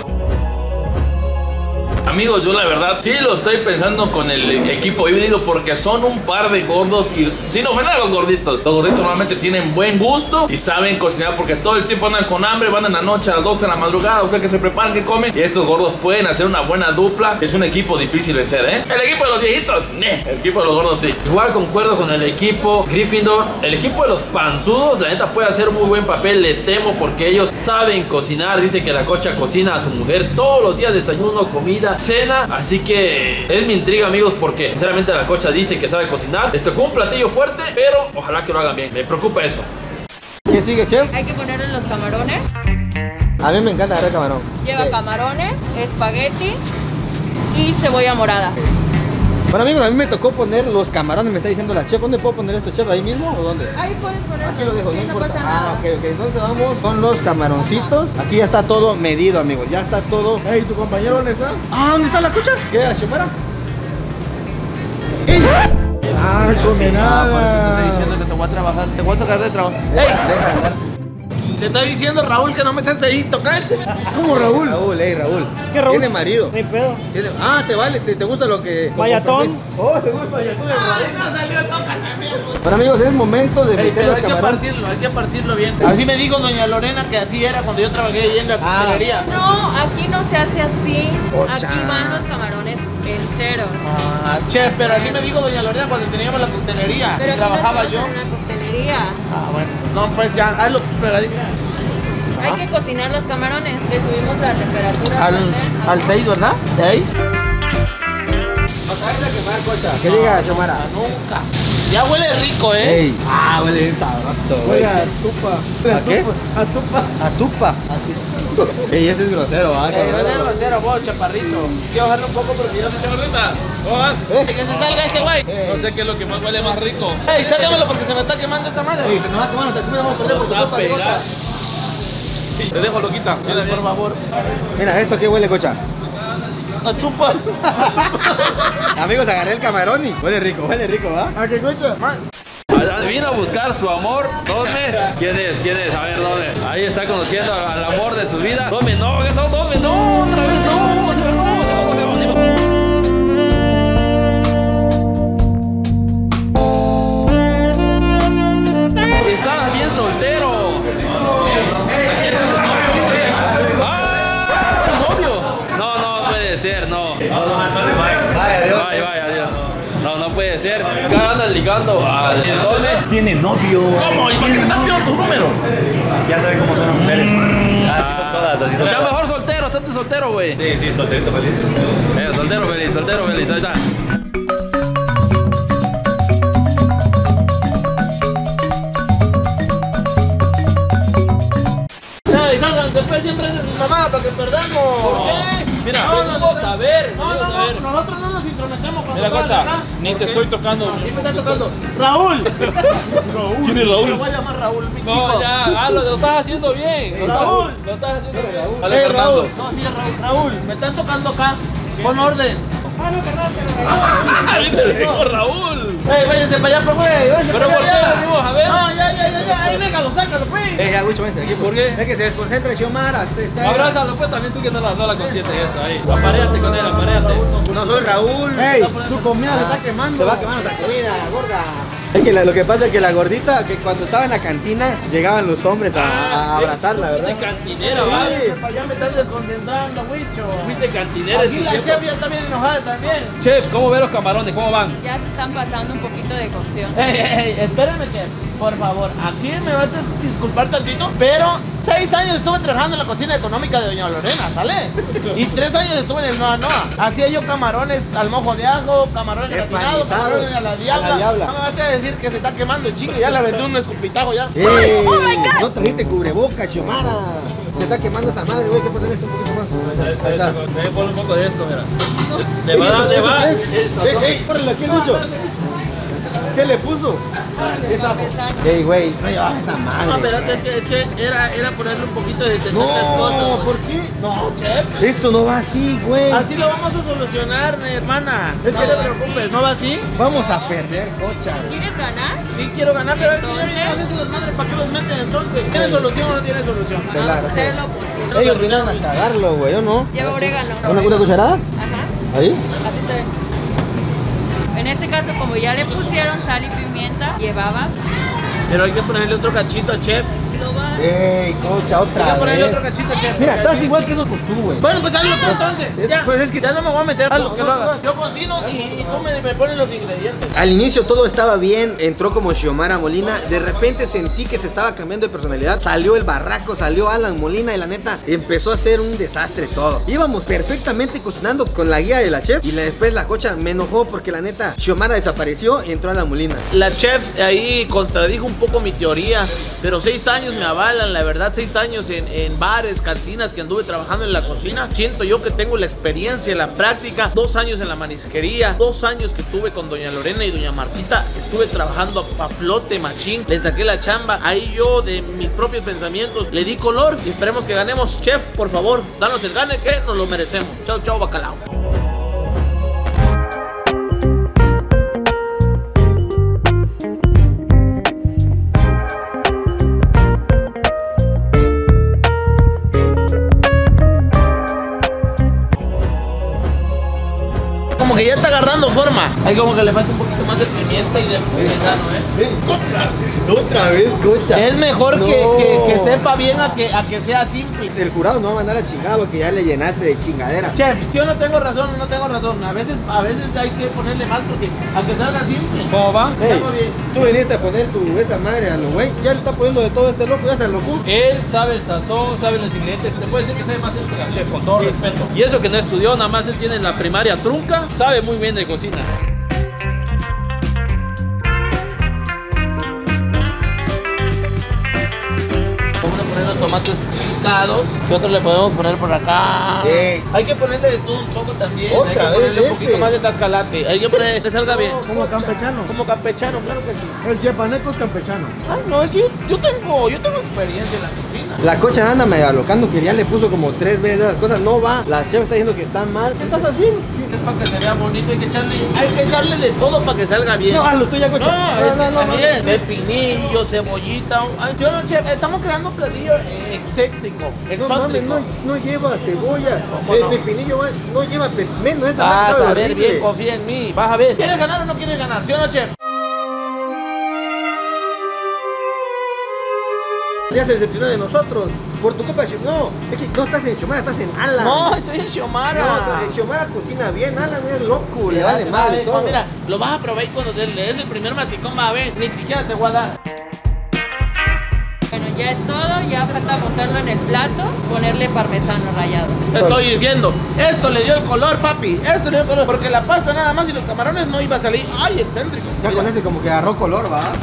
Amigos, yo la verdad sí lo estoy pensando con el equipo híbrido porque son un par de gordos y sin ofender a los gorditos. Los gorditos normalmente tienen buen gusto y saben cocinar porque todo el tiempo andan con hambre, van en la noche a las 12 de la madrugada, o sea que se preparan, que comen y estos gordos pueden hacer una buena dupla. Es un equipo difícil de vencer, ¿eh? El equipo de los viejitos, el equipo de los gordos sí. Igual concuerdo con el equipo Gryffindor. El equipo de los panzudos, la neta puede hacer un muy buen papel, le temo porque ellos saben cocinar. Dice que la cocha cocina a su mujer todos los días, desayuno, comida, cena, así que es mi intriga, amigos, porque sinceramente la cocha dice que sabe cocinar. Les tocó un platillo fuerte, pero ojalá que lo hagan bien. Me preocupa eso. ¿Qué sigue, chef? Hay que ponerle los camarones. A mí me encanta agarrar camarón. Lleva camarones, espagueti y cebolla morada. Bueno, amigos, a mí me tocó poner los camarones, me está diciendo la chef. ¿Dónde puedo poner esto, chef? ¿Ahí mismo o dónde? Ahí puedes poner. Aquí lo dejo, no importa. pasa nada. Ah, ok. Entonces vamos con los camaroncitos. Aquí ya está todo medido, amigos. Ya está todo. Ey, ¿tu compañero dónde está? Ah, ¿dónde está la cuchara? ¿Qué, Xiomara? Ah, come Por eso te estoy nada. diciendo que te voy a trabajar, te voy a sacar de trabajo. Deja de andar. Te estoy diciendo, Raúl, que no me estés ahí tocando. ¿Cómo, Raúl? Raúl. ¿Qué, Raúl? Tiene marido. Ni pedo. Ah, te vale, te gusta lo que. Mayatón. Oh, te gusta Mayatón. Ay, no salió, tócala, amigo. Bueno, amigos, es momento de Ey, meter pero los hay que camarones. partirlo bien. Así me dijo doña Lorena que así era cuando yo trabajé ahí en la coctelería. No, aquí no se hace así. Ocha. Aquí van los camarones enteros. Ah, chef, pero así me dijo doña Lorena cuando teníamos la coctelería Pero y aquí no trabajaba estamos yo. en una coctelería. Ah, bueno. No, pues ya, hazlo pegadito. Hay que cocinar los camarones. Le subimos la temperatura. Al 6, ¿verdad? 6. ¿Qué diga, Xiomara? Nunca. Ya huele rico, Ey. Ah, huele bien sabroso, güey. Oiga, tupa. ¿A qué? A tupa. A tupa. Ey, ese es grosero, ¿ah? No es grosero, vos, chaparrito. Quiero bajarle un poco porque yo no tengo rima. ¿Cómo vas? Que se salga este güey. No sé qué es lo que más huele más rico. Ey, sácamelo porque se me está quemando esta madre. Ey, se nos va a tomar nuestra comida, vamos a perder por tu Está culpa, idiota. pegada. Te dejo, loquita. Mira, por favor. Mira, ¿esto qué huele, cocha? A tupa. Amigos, agarré el camarón y huele rico, ¿va? ¿A qué cocha? Vino a buscar su amor. ¿Dónde? ¿Quién es? ¿Quién es? A ver, ¿dónde? Ahí está conociendo al amor de su vida. ¿Dónde? No, no, ¿dónde? No, otra vez no. Otra vez no. Estás bien soltero. ¡Ah! ¿Novio? No, no puede ser, no. Vaya, adiós. No puede ser. Acá andas ligando al doble. Tiene novio. ¿Cómo? ¿Y por qué estás viendo tu número? Ya saben cómo son las mujeres. Así son todas, así son Ya todas. mejor soltero, estate soltero, güey. Sí, solterito feliz. Soltero feliz, ahí está. Ey, salgan, después siempre es mi mamá para que perdamos. ¿Por qué? Mira, No, venimos a ver, No, nosotros no nos intrometemos con Mira, Cocha, ni te estoy tocando. ¿Quién me está tocando? ¡Raúl! ¿Quién es Raúl? Lo voy a llamar Raúl, mi chico. No, ya, lo estás haciendo bien. Raúl. Lo estás haciendo bien. Ey, Vale, Raúl. Fernando. No, sí, Raúl, me están tocando acá. Pon orden. Le dijo Raúl. Ey, váyanse para allá, pues, güey. Váyanse ¿Pero para por qué allá. venimos a ver? No, ya. Ahí, déjalo, sácalo, pues. Ya, Wicho, vente aquí. ¿Por qué? Es que se desconcentra Xiomara. Abrázalo, pues también tú que no la consientes eso ahí. Aparéate con él, aparéate. No soy Raúl. Ey, tu comida se está quemando. Se va a quemar nuestra comida, gorda. Es que lo que pasa es que la gordita, que cuando estaba en la cantina, llegaban los hombres a abrazarla, ¿verdad? Fuiste cantinera, ¿va? Sí. Para allá me están desconcentrando, Wicho. Fuiste cantinera en Aquí tu la tiempo. chef ya está bien enojada también. Chef, ¿cómo ve los camarones? ¿Cómo van? Ya se están pasando un poquito de cocción. Ey, espérame, chef. Por favor, aquí me vas a disculpar tantito, pero 6 años estuve trabajando en la cocina económica de Doña Lorena, ¿sale? Y 3 años estuve en el Noa Noa. Hacía yo camarones al mojo de ajo, camarones gratinados, camarones a la diabla. No me vas a decir que se está quemando el chico, ya le aventé un escupitajo ya. No trajiste cubrebocas, Xiomara. Se está quemando esa madre, güey. Hay que poner esto un poquito más. Ahí está. Pon un poco de esto, mira. Le va. Ey, córrele aquí el mucho. ¿Qué le puso? Ey, güey, no llevaba esa No, madre. pero es que era ponerle un poquito de tantas No, cosas. ¿por qué? No, chef. Esto no va así, güey. Así lo vamos a solucionar, mi hermana. Es que no te preocupes, ¿no va así? Vamos a perder, cocha. ¿Quieres ganar? Sí quiero ganar, pero haces las madres, ¿para qué los meten entonces? ¿Tiene solución o no tiene solución? Vamos a hacer lo posible. Ellos vinieron a cagarlo, güey, ¿o no? Lleva orégano. ¿Una cucharada? Ajá, ¿Ahí? así está bien. En este caso, como ya le pusieron sal y pimienta, llevaba. Pero hay que ponerle otro cachito, chef. Lo va. Ey, cocha, Hay otra que ponerle vez. otro cachito, chef. Mira, estás igual que esos pues tú, güey. Bueno, pues hazlo tú entonces. Ya, pues es que- ya no me voy a meter. Hazlo, que lo hagas. Yo cocino y tú me pones los ingredientes. Al inicio todo estaba bien, entró como Xiomara Molina, de repente sentí que se estaba cambiando de personalidad, salió el barraco, salió Alan Molina y la neta empezó a ser un desastre todo. Íbamos perfectamente cocinando con la guía de la chef y después la cocha me enojó porque la neta Xiomara desapareció y entró Alan Molina. La chef ahí contradijo un poco mi teoría, pero 6 años me avalan, la verdad, 6 años en bares, cantinas que anduve trabajando en la cocina. Siento yo que tengo la experiencia, la práctica. 2 años en la marisquería, 2 años que estuve con Doña Lorena y Doña Martita. Estuve trabajando a flote, machín. Les saqué la chamba. Ahí yo, de mis propios pensamientos, le di color y esperemos que ganemos. Chef, por favor, danos el gane que nos lo merecemos. Chao, chao, bacalao. que ya está agarrando forma. Hay como que le falta un poquito más de pimienta y de parmesano, Otra vez, cocha. Es mejor No. que sepa bien a que sea simple. El jurado no va a mandar a chingado que ya le llenaste de chingadera. Chef, si yo no tengo razón o no tengo razón, a veces hay que ponerle más porque aunque salga simple. ¿Cómo va? Ey, Estamos bien. tú viniste a poner tu esa madre a lo güey. Ya le está poniendo de todo este loco, ya se lo oculta. Él sabe el sazón, sabe los ingredientes. Te puede decir que sabe más él que la chef, con todo respeto. Y eso que no estudió, nada más él tiene la primaria trunca, sabe muy bien de cocina. Vamos a poner los tomates picados. ¿Qué otro le podemos poner por acá? Hay que ponerle de todo un poco también. Otra hay que vez ponerle un ese. poquito más de tascalate. Hay que ponerle que salga bien. Como campechano. Como campechano, claro que sí. El chepaneco es campechano. Ay, no, es que yo tengo experiencia en la cocina. La cocha anda medio alocando que ya le puso como 3 veces las cosas. No va. La chef está diciendo que está mal. ¿Qué estás haciendo? Es para que se vea bonito, hay que echarle de todo para que salga bien. No, hazlo tú ya, cocha. No, pepinillo, cebollita. Ay, yo no, chef, estamos creando un platillo exótico. No mames, no lleva cebolla. ¿Cómo El no? pepinillo no lleva pepino. Esa Vas madre sabe a ver horrible. bien, confía en mí. Vas a ver. ¿Quieres ganar o no quieres ganar? ¿Sí o no, chef? Ya se decepcionó de nosotros. Por tu culpa, no. Es que no estás en Xiomara, estás en Alan. No, estoy en Xiomara. No, Xiomara cocina bien. Alan es loco. Le vale madre todo. Mira, lo vas a probar y cuando le des el primer masticón vas a ver. Ni siquiera te voy a dar. Bueno, ya es todo, ya falta montarlo en el plato, ponerle parmesano rallado. Te estoy diciendo, esto le dio el color, papi. Esto le dio el color. Porque la pasta nada más y los camarones no iba a salir. Ay, excéntrico. Ya Mira. con ese como que agarró color, va.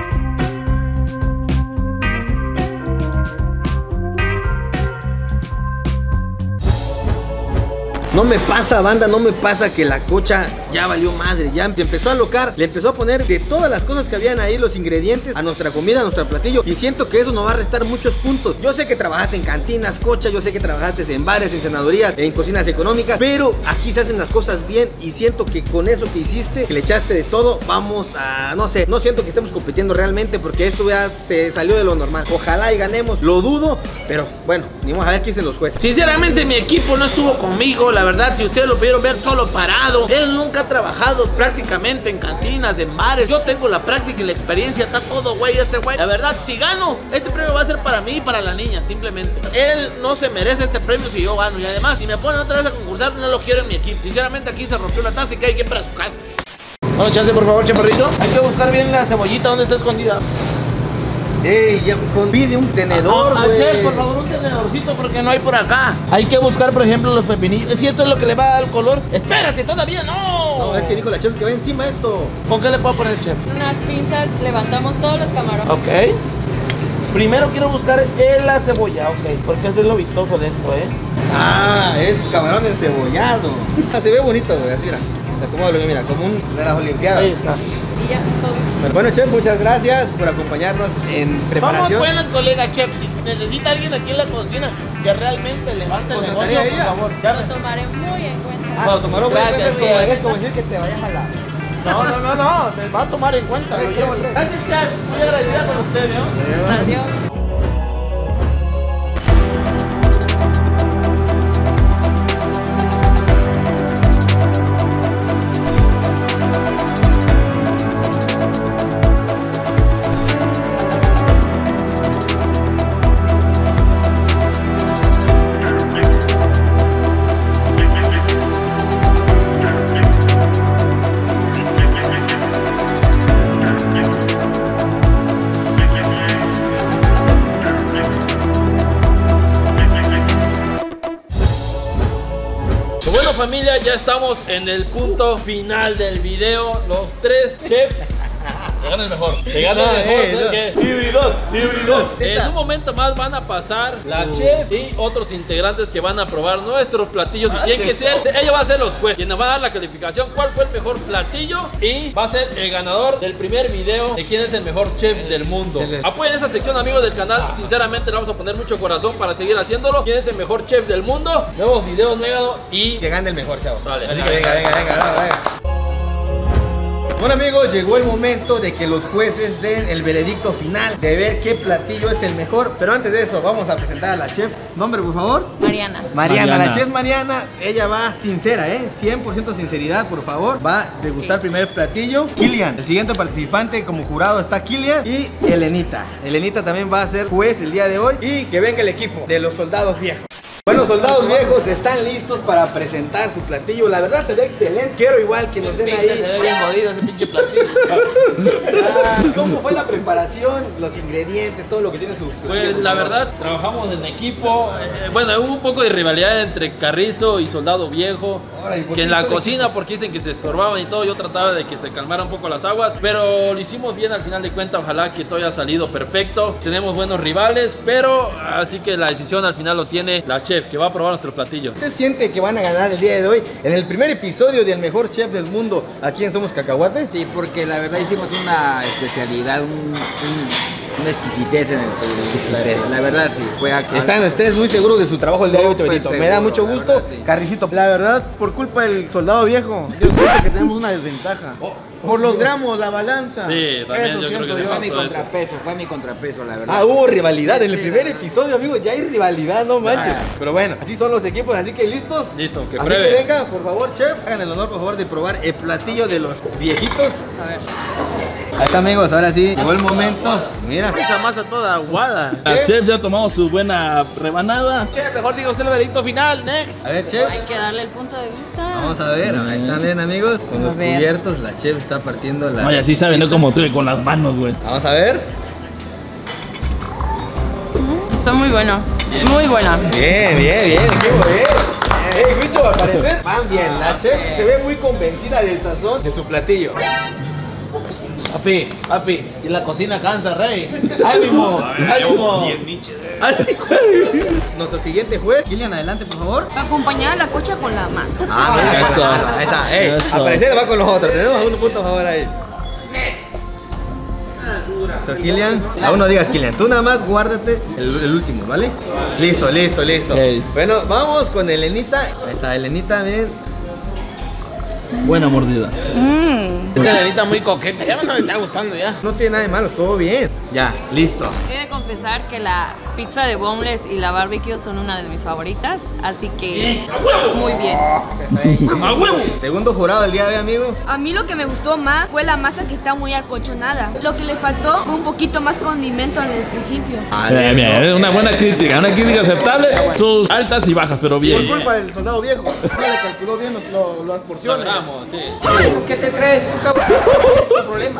No me pasa, banda, no me pasa que la cocha ya valió madre. Ya empezó a alocar, le empezó a poner de todas las cosas que habían ahí, los ingredientes, a nuestra comida, a nuestro platillo. Y siento que eso nos va a restar muchos puntos. Yo sé que trabajaste en cantinas, cocha, yo sé que trabajaste en bares, en senadurías, en cocinas económicas, pero aquí se hacen las cosas bien y siento que con eso que hiciste, que le echaste de todo, vamos a, no sé, no siento que estemos compitiendo realmente porque esto ya se salió de lo normal. Ojalá y ganemos, lo dudo, pero bueno, ni vamos a ver qué dicen los jueces. Sinceramente mi equipo no estuvo conmigo, la verdad, si ustedes lo pudieron ver solo parado. Él nunca ha trabajado prácticamente en cantinas, en bares. Yo tengo la práctica y la experiencia, está todo güey ese güey. La verdad, si gano, este premio va a ser para mí y para la niña, simplemente. Él no se merece este premio si yo gano. Y además, si me ponen otra vez a concursar, no lo quiero en mi equipo. Sinceramente aquí se rompió la taza y cada quien para su casa. Vamos, chance por favor, chaparrito. Hay que buscar bien la cebollita, ¿dónde está escondida? Ey, ya pide un tenedor, güey. Chef, por favor, un tenedorcito porque no hay por acá. Hay que buscar, por ejemplo, los pepinillos. Si esto es lo que le va a dar el color. Espérate, todavía no. No, es que dijo la chef que va encima esto. ¿Con qué le puedo poner, chef? Unas pinzas, levantamos todos los camarones. Ok. Primero quiero buscar la cebolla, ok. Porque eso es lo vistoso de esto, Ah, es camarón encebollado. Se ve bonito, güey, así mira. Acomódalo, mira, como un de las Olimpiadas. Ahí está. Y ya, todo. Bueno, chef, muchas gracias por acompañarnos en preparación. Vamos, buenas colegas, chef. Si necesita alguien aquí en la cocina que realmente levante el negocio, ¿Contrataría por ella? favor, Lo llame. tomaré muy en cuenta. Ah, lo tomaron muy en Gracias, cuenta, chef. es como decir que te vayas a la... No, me va a tomar en cuenta. Lo llevo. Gracias, chef. Muy agradecida con usted, ¿no? Adiós. Bueno, familia, ya estamos en el punto final del video. Los tres chefs te gana el mejor. Te gana el mejor. ¿Sabes qué? Híbrido. En un momento más van a pasar la chef y otros integrantes que van a probar nuestros platillos. Y tienen que ser, ella va a ser los jueces, quien nos va a dar la calificación, cuál fue el mejor platillo. Y va a ser el ganador del primer video de quién es el mejor chef del mundo. Apoyen esa sección, amigos del canal. Sinceramente, le vamos a poner mucho corazón para seguir haciéndolo. ¿Quién es el mejor chef del mundo? Nuevos videos, nuevos y Que gane el mejor, chavos. Dale. Así que venga, venga. Bueno amigos, llegó el momento de que los jueces den el veredicto final de ver qué platillo es el mejor. Pero antes de eso, vamos a presentar a la chef. Nombre, por favor. Mariana. Mariana, la chef Mariana. Ella va sincera, 100% sinceridad, por favor. Va a degustar primer el platillo. Kilian, el siguiente participante como jurado está Kilian y Elenita. Elenita también va a ser juez el día de hoy. Y que venga el equipo de los soldados viejos. Bueno, soldados viejos están listos para presentar su platillo. La verdad se ve excelente. Quiero igual que nos den ahí. Se ve bien jodido ese pinche platillo. ¿Cómo fue la preparación? Los ingredientes, todo lo que tiene su platillo. Pues la verdad, trabajamos en equipo. Bueno, hubo un poco de rivalidad entre Carrizo y Soldado Viejo. Ahora, ¿y por Que qué en la estoy cocina, porque dicen que se estorbaban y todo. Yo trataba de que se calmaran un poco las aguas. Pero lo hicimos bien al final de cuentas. Ojalá que todo haya salido perfecto. Tenemos buenos rivales, pero así que la decisión al final lo tiene la chef, que va a probar nuestros platillos. ¿Usted siente que van a ganar el día de hoy en el primer episodio del mejor chef del mundo aquí en Somos Cacahuate? Sí, porque la verdad hicimos una especialidad, una exquisitez en el Exquisitez. La verdad sí, fue acá. Están ustedes muy seguros de su trabajo el día de hoy, Súper Benito. Me seguro, da mucho la gusto. verdad, sí. Carricito. La verdad, por culpa del soldado viejo, yo siento que tenemos una desventaja. Por los gramos, la balanza. Sí, también Eso yo creo siento que yo. Fue mi pasó eso. contrapeso, la verdad. Ah, hubo rivalidad en el Sí, primer la verdad. episodio, amigos. Ya hay rivalidad, no manches. Ah. Pero bueno, así son los equipos, así que listos. Listo, que así pruebe. que venga, por favor, chef, hagan el honor, por favor, de probar el platillo de los viejitos. A ver. Ahí está, amigos, ahora sí, llegó el momento. Mira. Esa masa toda aguada. El chef ya ha tomado su buena rebanada. Che, mejor diga usted el veredicto final, next. A ver, chef. Hay que darle el punto de vista. Vamos a ver, ahí están bien, amigos. Con los A ver. cubiertos, la chef está partiendo la. Oye, así sabe, no como tú, con las manos, güey. Vamos a ver. Está muy bueno. Muy buena. Bien, equipo, bien. Bicho, al parecer van bien. La chef se ve muy convencida del sazón de su platillo. Papi, y la cocina cansa, rey. ¡Ánimo! ¡Ánimo! Nuestro siguiente juez, Kilian, adelante, por favor. Acompañar la cocha con la mano. Ah, mira, Eso. esa. Eso. Al parecer va con los otros. Tenemos un punto a favor ahí. So, Kilian, aún no digas Kilian, tú nada más guárdate el último, ¿vale? Listo. Ok. Bueno, vamos con Elenita. Ahí está, Elenita, bien. Buena mordida. Esta Elenita muy coqueta, ya me está gustando ya. No tiene nada de malo, todo bien. Ya, listo. He de confesar que la pizza de boneless y la barbecue son una de mis favoritas, así que muy bien. ¡A huevo! Segundo jurado del día de hoy, amigo. A mí lo que me gustó más fue la masa que está muy acolchonada. Lo que le faltó fue un poquito más condimento en el principio. Bien, una buena crítica aceptable. Sus altas y bajas, pero Por bien. culpa del soldado viejo. No le calculó bien las porciones. Logramos, sí. ¿Qué te crees tú, cabrón? ¿Cuál es tu problema?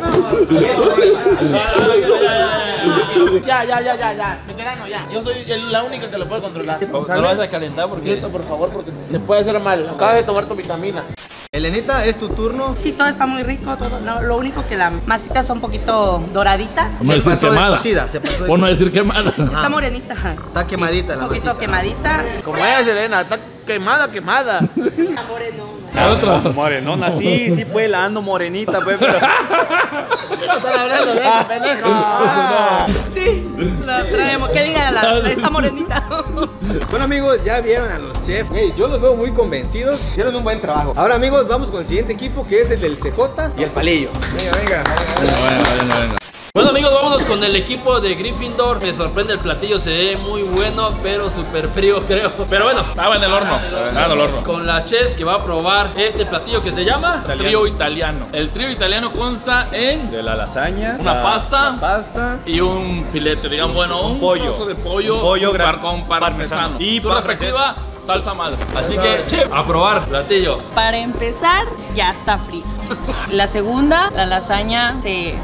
Ya. Veterano, ya. Yo soy la única que lo puede controlar. No lo vas a calentar porque... Quieto, por favor, porque te puede hacer mal. Acabas de tomar tu vitamina. Elenita, es tu turno. Sí, todo está muy rico, todo. No, lo único que la masita está un poquito doradita. Vamos a decir pasó de quemada. cocida, se pasó de Por no decir quemada. Está morenita. Está quemadita Un la poquito masita. quemadita. Como es, Elena, está quemada. Otro. Morenona, sí, pues la ando morenita, pues, pero. Están hablando de eso, pendejo. Sí, la traemos. ¿Qué digan? Está morenita. Bueno, amigos, ya vieron a los chefs. Hey, yo los veo muy convencidos. Hicieron un buen trabajo. Ahora, amigos, vamos con el siguiente equipo, que es el del CJ y el palillo. Venga. Bueno amigos, vámonos con el equipo de Gryffindor. Me sorprende el platillo, se ve muy bueno, pero súper frío creo. Pero bueno, estaba en el horno. Con la chef que va a probar este platillo que se llama Trío italiano. El trío italiano consta en De la lasaña. Una pasta. la pasta. y un filete, digamos, bueno, un pollo. trozo de pollo, Un pollo con parmesano. Y su para respectiva salsa madre. Así que, chef, a probar platillo. Para empezar, ya está frío. La segunda, la lasaña se...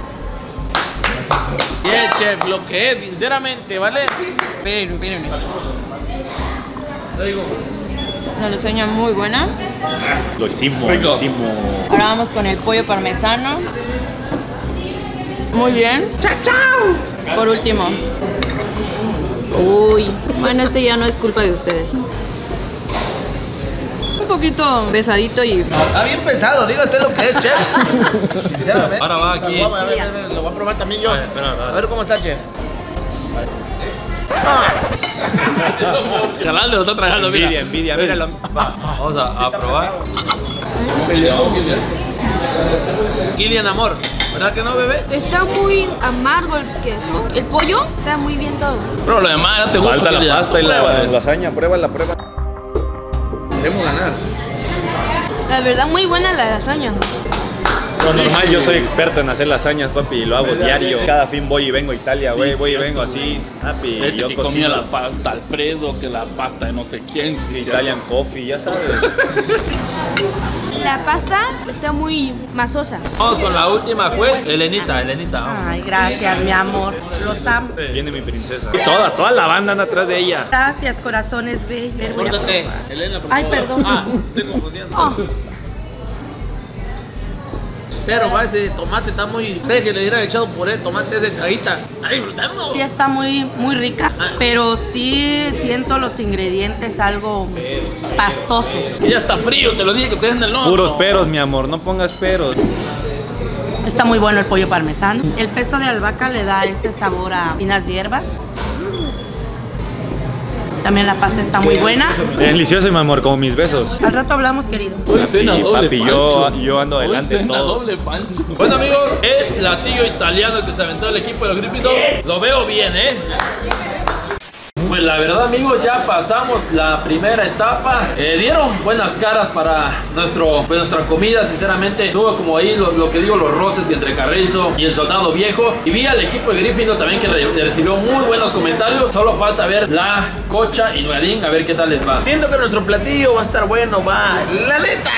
Yes, chef, lo que es, sinceramente, ¿vale? Espérenme. Una lasaña muy buena. Lo hicimos, Rico. Ahora vamos con el pollo parmesano. Muy bien. ¡Chao! Por último. Uy, bueno, este ya no es culpa de ustedes. Un poquito pesadito y... Está bien pensado, diga usted lo que es, chef. Sinceramente. Ahora va aquí. A ver, lo voy a probar también yo. A ver, espera. A ver cómo está, chef. Galán lo está tragando, mira. Envidia, míralo. Vamos a probar. Kilian Amor, ¿verdad que no, bebé? Está muy amargo el queso. El pollo está muy bien todo. Pero lo demás no te gusta. Falta la Kilian. pasta y la Prueba. lasaña, pruébala, prueba. Queremos ganar. La verdad, muy buena la lasaña. Lo normal, yo soy experto en hacer lasañas, papi, y lo hago diario. Cada fin voy y vengo a Italia, güey, voy y vengo así, papi. Vete Yo que comía cocino la pasta Alfredo, que la pasta de no sé quién. Italian coffee, ya sabes. La pasta está muy masosa. Vamos con la última, pues. Elenita. Ay, gracias, mi amor. Los amo. Viene mi princesa. Toda la banda anda atrás de ella. Gracias, corazones bellos. Córtate, Elena, por Ay, favor. perdón. Ah, estoy confundiendo. Oh, Cero, va, ese tomate está muy... ¿Crees que le hubiera echado puré de tomate ese cajita? ¡Está disfrutando! sí está muy rica, pero sí siento los ingredientes algo pastosos. Y ya está frío, te lo dije que ustedes en el norte. Puros peros, mi amor, no pongas peros. Está muy bueno el pollo parmesano. El pesto de albahaca le da ese sabor a finas hierbas. También la pasta está muy buena. Delicioso, mi amor, como mis besos. Al rato hablamos, querido. Hoy cena Sí, doble papi, pancho. yo ando adelante Hoy en cena todo. doble pancho. Bueno, amigos, el platillo italiano que se aventó el equipo de los Gryffindor, lo veo bien, ¿eh? Pues la verdad, amigos, ya pasamos la primera etapa. Dieron buenas caras para nuestra comida. Sinceramente, tuvo como ahí lo que digo, los roces entre Carrizo y el Soldado Viejo. Y vi al equipo de Gryffindor también que recibió muy buenos comentarios. Solo falta ver la Cocha y Noyadín, a ver qué tal les va. Siento que nuestro platillo va a estar bueno, va. La neta,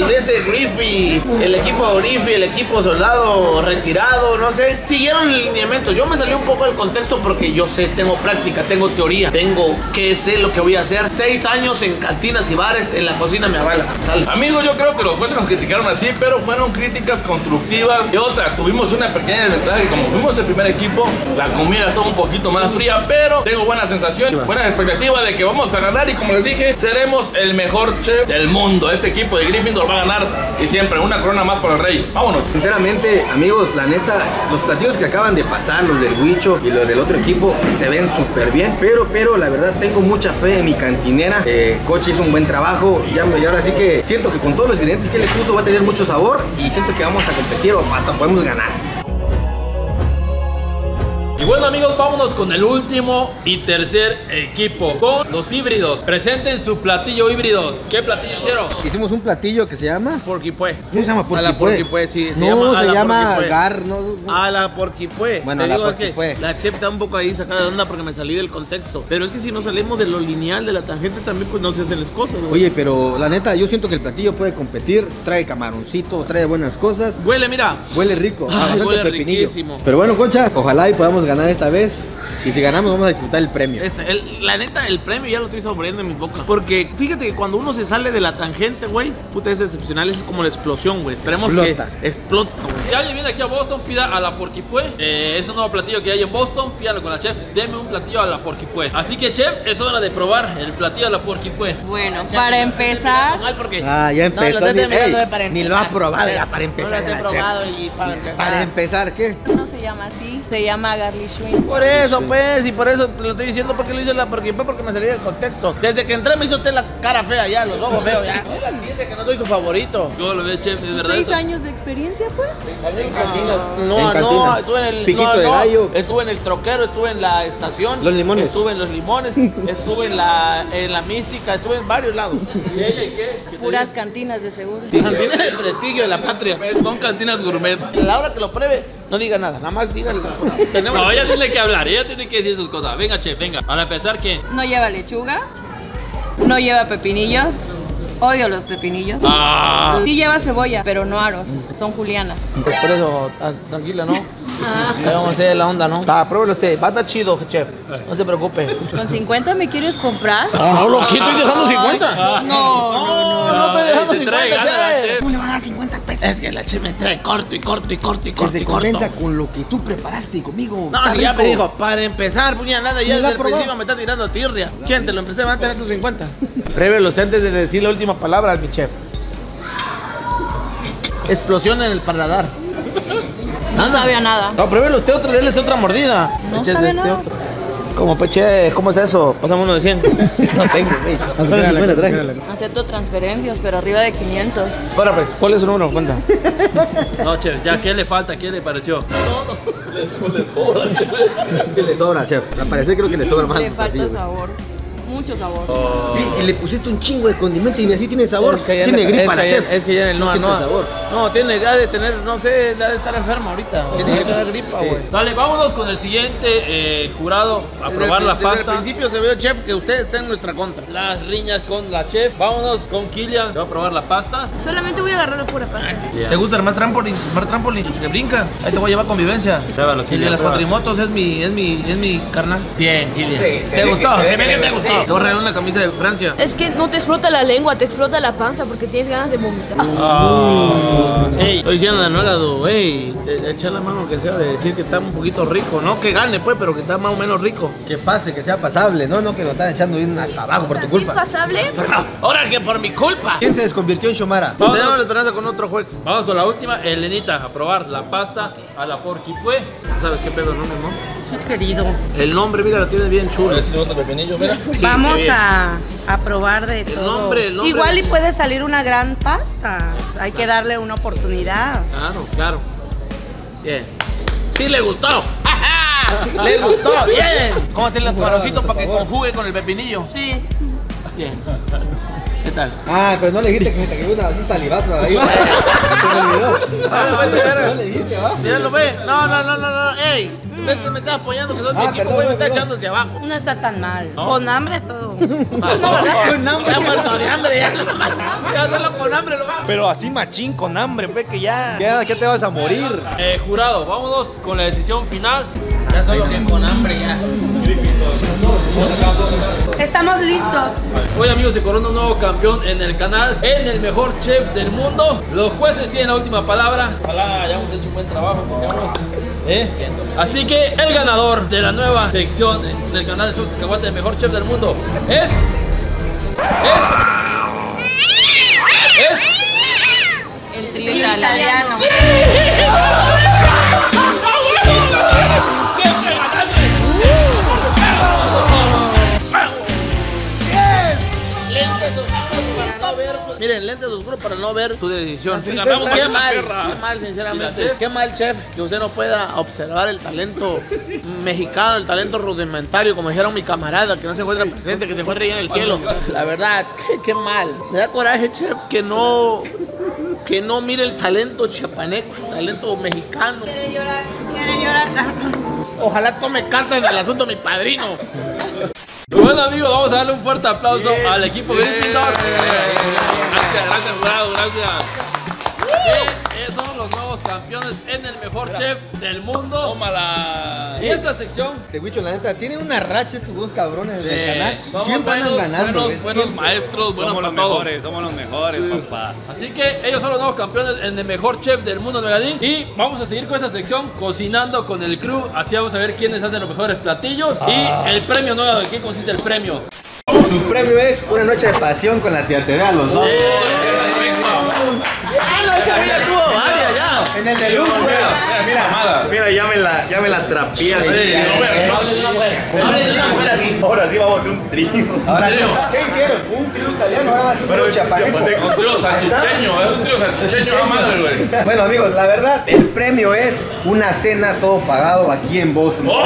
el equipo Griffy, el equipo Soldado retirado, no sé, siguieron el lineamiento. Yo me salí un poco del contexto porque yo sé, tengo práctica, tengo teoría, tengo que sé lo que voy a hacer. 6 años en cantinas y bares, en la cocina me avala. Sal. Amigos, yo creo que los jueces nos criticaron así, pero fueron críticas constructivas. Y otra, tuvimos una pequeña desventaja, que como fuimos el primer equipo, la comida estaba un poquito más fría, pero tengo buena sensación, buena expectativa de que vamos a ganar. Y como les dije, seremos el mejor chef del mundo. Este equipo de Gryffindor va a ganar, y siempre una corona más para el rey. Vámonos. Sinceramente, amigos, la neta, los platillos que acaban de pasar, los del Huicho y los del otro equipo, se ven súper bien, pero la verdad tengo mucha fe en mi cantinera. Coche hizo un buen trabajo y ahora sí que siento que con todos los ingredientes que le puso va a tener mucho sabor y siento que vamos a competir o hasta podemos ganar. Y bueno, amigos, vámonos con el último y tercer equipo, con los híbridos. Presenten su platillo híbridos. ¿Qué platillo hicieron? Hicimos un platillo que se llama... Porquipue. ¿Cómo se llama? A la porquipue, sí. Se llama gar, no. A la porquipue. Bueno, Te a la digo, es que porquipue. la chef está un poco ahí sacada de onda porque me salí del contexto. Pero es que si no salimos de lo lineal, de la tangente, también pues no se hacen las cosas, güey. Oye, pero la neta, yo siento que el platillo puede competir. Trae camaroncito, trae buenas cosas. Huele, mira. Huele rico. Ay, bastante huele pepinillo. riquísimo. Pero bueno, Concha, ojalá y podamos ganar esta vez. Y si ganamos, vamos a disfrutar el premio. La neta, el premio ya lo estoy saboreando en mi boca. Porque fíjate que cuando uno se sale de la tangente, güey, puta, es excepcional. Es como la explosión, güey. Esperemos Explota. que explota, güey. Si alguien viene aquí a Boston, pida a la Porquipue. Es un nuevo platillo que hay en Boston. Pídalo con la chef. Deme un platillo a la Porquipue. Así que, chef, es hora de probar el platillo a la Porquipue. Bueno, para empezar, Ah, ya empezó. Ni lo ha probado ya para No lo empezar. he la chef. probado y para empezar. Para empezar, ¿qué? no se llama así, se llama garlic shrimp. Por eso, pues, y por eso lo estoy diciendo porque lo hice la porquipue, porque me salí del contexto. Desde que entré me hizo usted la cara fea ya, los ojos feos ya. Él entiende que no soy su favorito. ¿Cómo lo ve, chef? ¿Es verdad 6 eso? años de experiencia, pues. En cantinas. En No, cantina. estuve en el Piquito de gallo. Estuve en el troquero, estuve en la estación. Los limones. Estuve en los limones, estuve en la mística, estuve en varios lados. ¿Y ella y qué? ¿Qué te Puras cantinas de seguro. Cantina de prestigio de la patria. digo? Son cantinas gourmet. A la hora que lo pruebe, no diga nada, nada más dígale. Tenemos No, ella tiene que hablar, ella tiene que decir sus cosas. Venga, chef, venga. Para empezar, ¿qué? No lleva lechuga, no lleva pepinillos. Odio los pepinillos. Ah. Sí lleva cebolla, pero no aros, son julianas. Por eso, tranquila, ¿no? Le vamos a hacer la onda, ¿no? Pruébelo usted, va a estar chido, chef. No se preocupe. ¿Con 50 me quieres comprar? No, lo que estoy dejando 50. No, No estoy dejando te trae 50, ganas, chef. chef. ¿Cómo le van a dar 50 pesos? Es que la chef me trae corto y corto y corto y Que corto se y corto. convenza con lo que tú preparaste conmigo. No, Está si ya rico. me dijo, para empezar, puñalada, ya ¿Y la desde el probó? principio me está tirando tirria. ¿Quién te lo empecé? Va a tener tus 50. Pruébelo usted antes de decir la última palabra, mi chef. Explosión en el paladar. no sabe a nada. No, pruébelo usted otra, déle otra mordida. No Échese sabe este nada. otro. Como peche, ¿cómo es eso? Pásame uno de 100. No tengo, güey. Acepto transferencias, pero arriba de 500. Ahora pues, ¿cuál es su número? Cuenta. No, chef, ya, ¿qué le falta? ¿Qué le pareció? ¿Qué le sobra, chef? Al parecer creo que le sobra más. Le falta sabor. Mucho sabor. Y le pusiste un chingo de condimento y así tiene sabor. Es que ya Tiene gripa la es que chef. es que ya en el No siente sabor. No, tiene ya de tener, no sé, ya de estar enfermo ahorita. Tiene que tener gripa, güey. Dale, vámonos con el siguiente jurado a probar la Desde el pasta. principio se ve, chef, que usted está en nuestra contra. Las riñas con la chef. Vámonos con Kilian. Va a probar la pasta. Solamente voy a agarrar la pura pasta. ¿Te gusta el más trampolín? Se brinca. Ahí te voy a llevar convivencia. Pruébalo, El de Kilian, las pruébalo. cuatrimotos es mi carnal. Bien, Kilian. Sí, ¿Te gustó? se Se ve ve que te sí. gustó. Te voy a regalar una camisa de Francia. Es que no te explota la lengua, te explota la panza porque tienes ganas de vomitar. Ey, Estoy diciendo a la nuera, ey, echar la mano que sea de decir que está un poquito rico. No que gane, pues, pero que está más o menos rico. Que pase, que sea pasable, no que lo están echando bien hasta abajo por tu ¿Sí es culpa. pasable? Ahora que por mi culpa. ¿Quién se desconvirtió en Xiomara? Tenemos la esperanza con otro juez. vamos con la última. Elenita, a probar la pasta a la porquipue. ¿Sabes qué pedo, no, mi amor? Sí, querido. El nombre, mira, lo tiene bien chulo. Si le gusta el pepinillo, mira. Sí, Vamos qué bien. a probar de todo. nombre. Igual y puede salir una gran pasta. Hay que darle una oportunidad. Claro, claro. Bien. Sí le gustó. ¡Ajá! Le gustó. Bien. ¿Cómo hacerle el cuadrocito para que conjugue con el pepinillo? Sí. Bien. ¿Qué tal? Ah, pero no le dijiste que me te quedó un salivazo ahí. Se me olvidó. No le dijiste, ¿va? Míralo, ve. No. Ey, ves que me estás apoyando, que sos mi equipo, perdón, güey, me está perdón. echando hacia abajo. No está tan mal. Con hambre todo. Ya muerto de hambre, ya solo con hambre lo va. Pero así machín con hambre, ve que ya que te vas a morir. Jurado, vámonos con la decisión final. Ya solo que con hambre ya. Estamos listos. Hoy, amigos, se corona un nuevo campeón en el canal, en el mejor chef del mundo. Los jueces tienen la última palabra. Ojalá hayamos hecho un buen trabajo, Así que el ganador de la nueva sección del canal de Sus Cacahuate, el mejor chef del mundo, es El trío italiano. Lentes oscuros para no ver. Miren, lentes oscuros para no ver tu decisión. Qué ganamos, mal, sinceramente. Qué mal, chef, que usted no pueda observar el talento mexicano, el talento rudimentario, como dijeron mi camarada, que no se encuentra presente, que se encuentra ahí en el cielo. La verdad, qué mal. Me da coraje, chef, que no mire el talento chiapaneco, el talento mexicano. Quiere llorar. Ojalá tome carta en el asunto mi padrino. Bueno, amigos, vamos a darle un fuerte aplauso al equipo Gryffindor. Gracias, jurado, gracias. Son los nuevos campeones en el mejor chef del mundo. Tómala. Y esta sección, Este Huicho, la neta, tiene una racha estos dos cabrones del canal. somos Siempre andan ganando. buenos maestros, buenos Somos los para todo. mejores, somos los mejores, papá. Así que ellos son los nuevos campeones en el mejor chef del mundo, Megadín. Y vamos a seguir con esta sección, cocinando con el crew. Así vamos a ver quiénes hacen los mejores platillos. Y el premio nuevo, ¿en qué consiste el premio? Su premio es una noche de pasión con la tía TV a los dos. En el de luz, Mira, ya me la trapeas. Ahora sí vamos a hacer un trío. Ahora, ¿qué hicieron? Un trío italiano, ahora va a ser un trío chapaneco. Un trío salchicheño, es un trío salchicheño, madre, güey. Bueno, amigos, la verdad, el premio es una cena todo pagado aquí en Boston. Los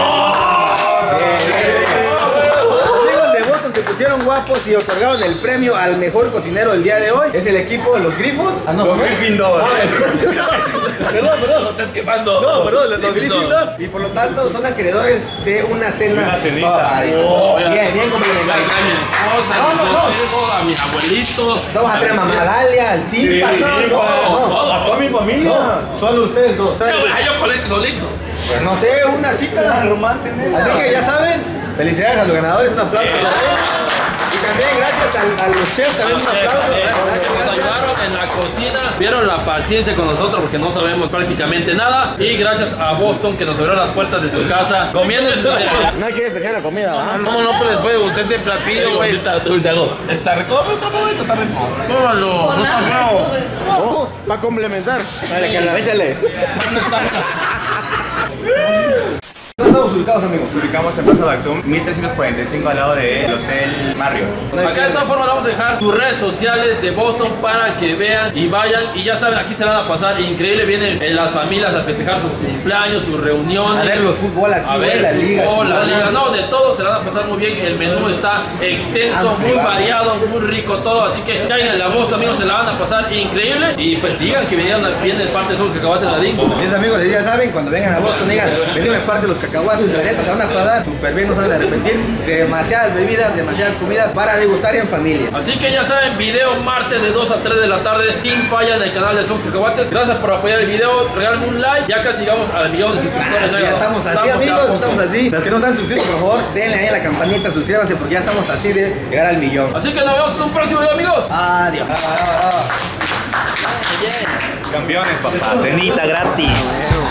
amigos de Boston se pusieron guapos y otorgaron el premio al mejor cocinero del día de hoy. Es el equipo de los Grifos. Ah, no, Los Gryffindor. Perdón. Estás quemando. No, perdón, los Gryffindor. Y por lo tanto son acreedores de una cena. Una cenita. toda pagadita. Bien complementado. A mis abuelitos. Vamos a traer a mamá Dalia, al Simpa. A toda mi familia. No, solo ustedes dos. Yo colete solito. Pues no sé, una cita. Romance, Así que ya saben, felicidades a los ganadores, un aplauso. Y también gracias a los chefs, también un aplauso. Nos ayudaron en la cocina, vieron la paciencia con nosotros porque no sabemos prácticamente nada. Y gracias a Boston que nos abrió las puertas de su casa, comiendo su No hay que despreciar la comida, ¿verdad? ¿Cómo no les puede gustar este platillo, güey? Está rico, está rico. Tómalo, no está feo. ¿Cómo? Para complementar. Dale, Carla, échale. estamos ubicados, amigos? Nos ubicamos en Plaza Bactum, 1345 al lado del Hotel Marriott. Acá de todas formas vamos a dejar tus redes sociales de Boston para que vean y vayan. Y ya saben, aquí se la van a pasar increíble. Vienen las familias a festejar sus cumpleaños, sus reuniones. A ver los fútbol aquí, a ver la liga. la liga. No, de todo se la van a pasar muy bien. El menú está extenso, muy variado, muy rico todo. Así que caigan en la Boston, amigos, se la van a pasar increíble. Y pues digan que vinieron de parte de sus cacahuates de la DIN. Así es, amigos, ya saben, cuando vengan a Boston, digan, vinieron de parte de los cacahuates, la neta, se van a pasar súper bien, no se van a arrepentir. Demasiadas bebidas, demasiadas comidas para degustar en familia. Así que ya saben, video martes de 2 a 3 de la tarde. Team Falla en el canal de Somos Cacahuates. Gracias por apoyar el video. Regalen un like. Ya casi llegamos al millón de suscriptores. Ya estamos así, amigos, estamos así. Los que no están suscritos, por favor, denle ahí a la campanita, suscríbanse porque ya estamos así de llegar al millón. Así que nos vemos en un próximo video, amigos. Adiós. Campeones, papá. Cenita gratis.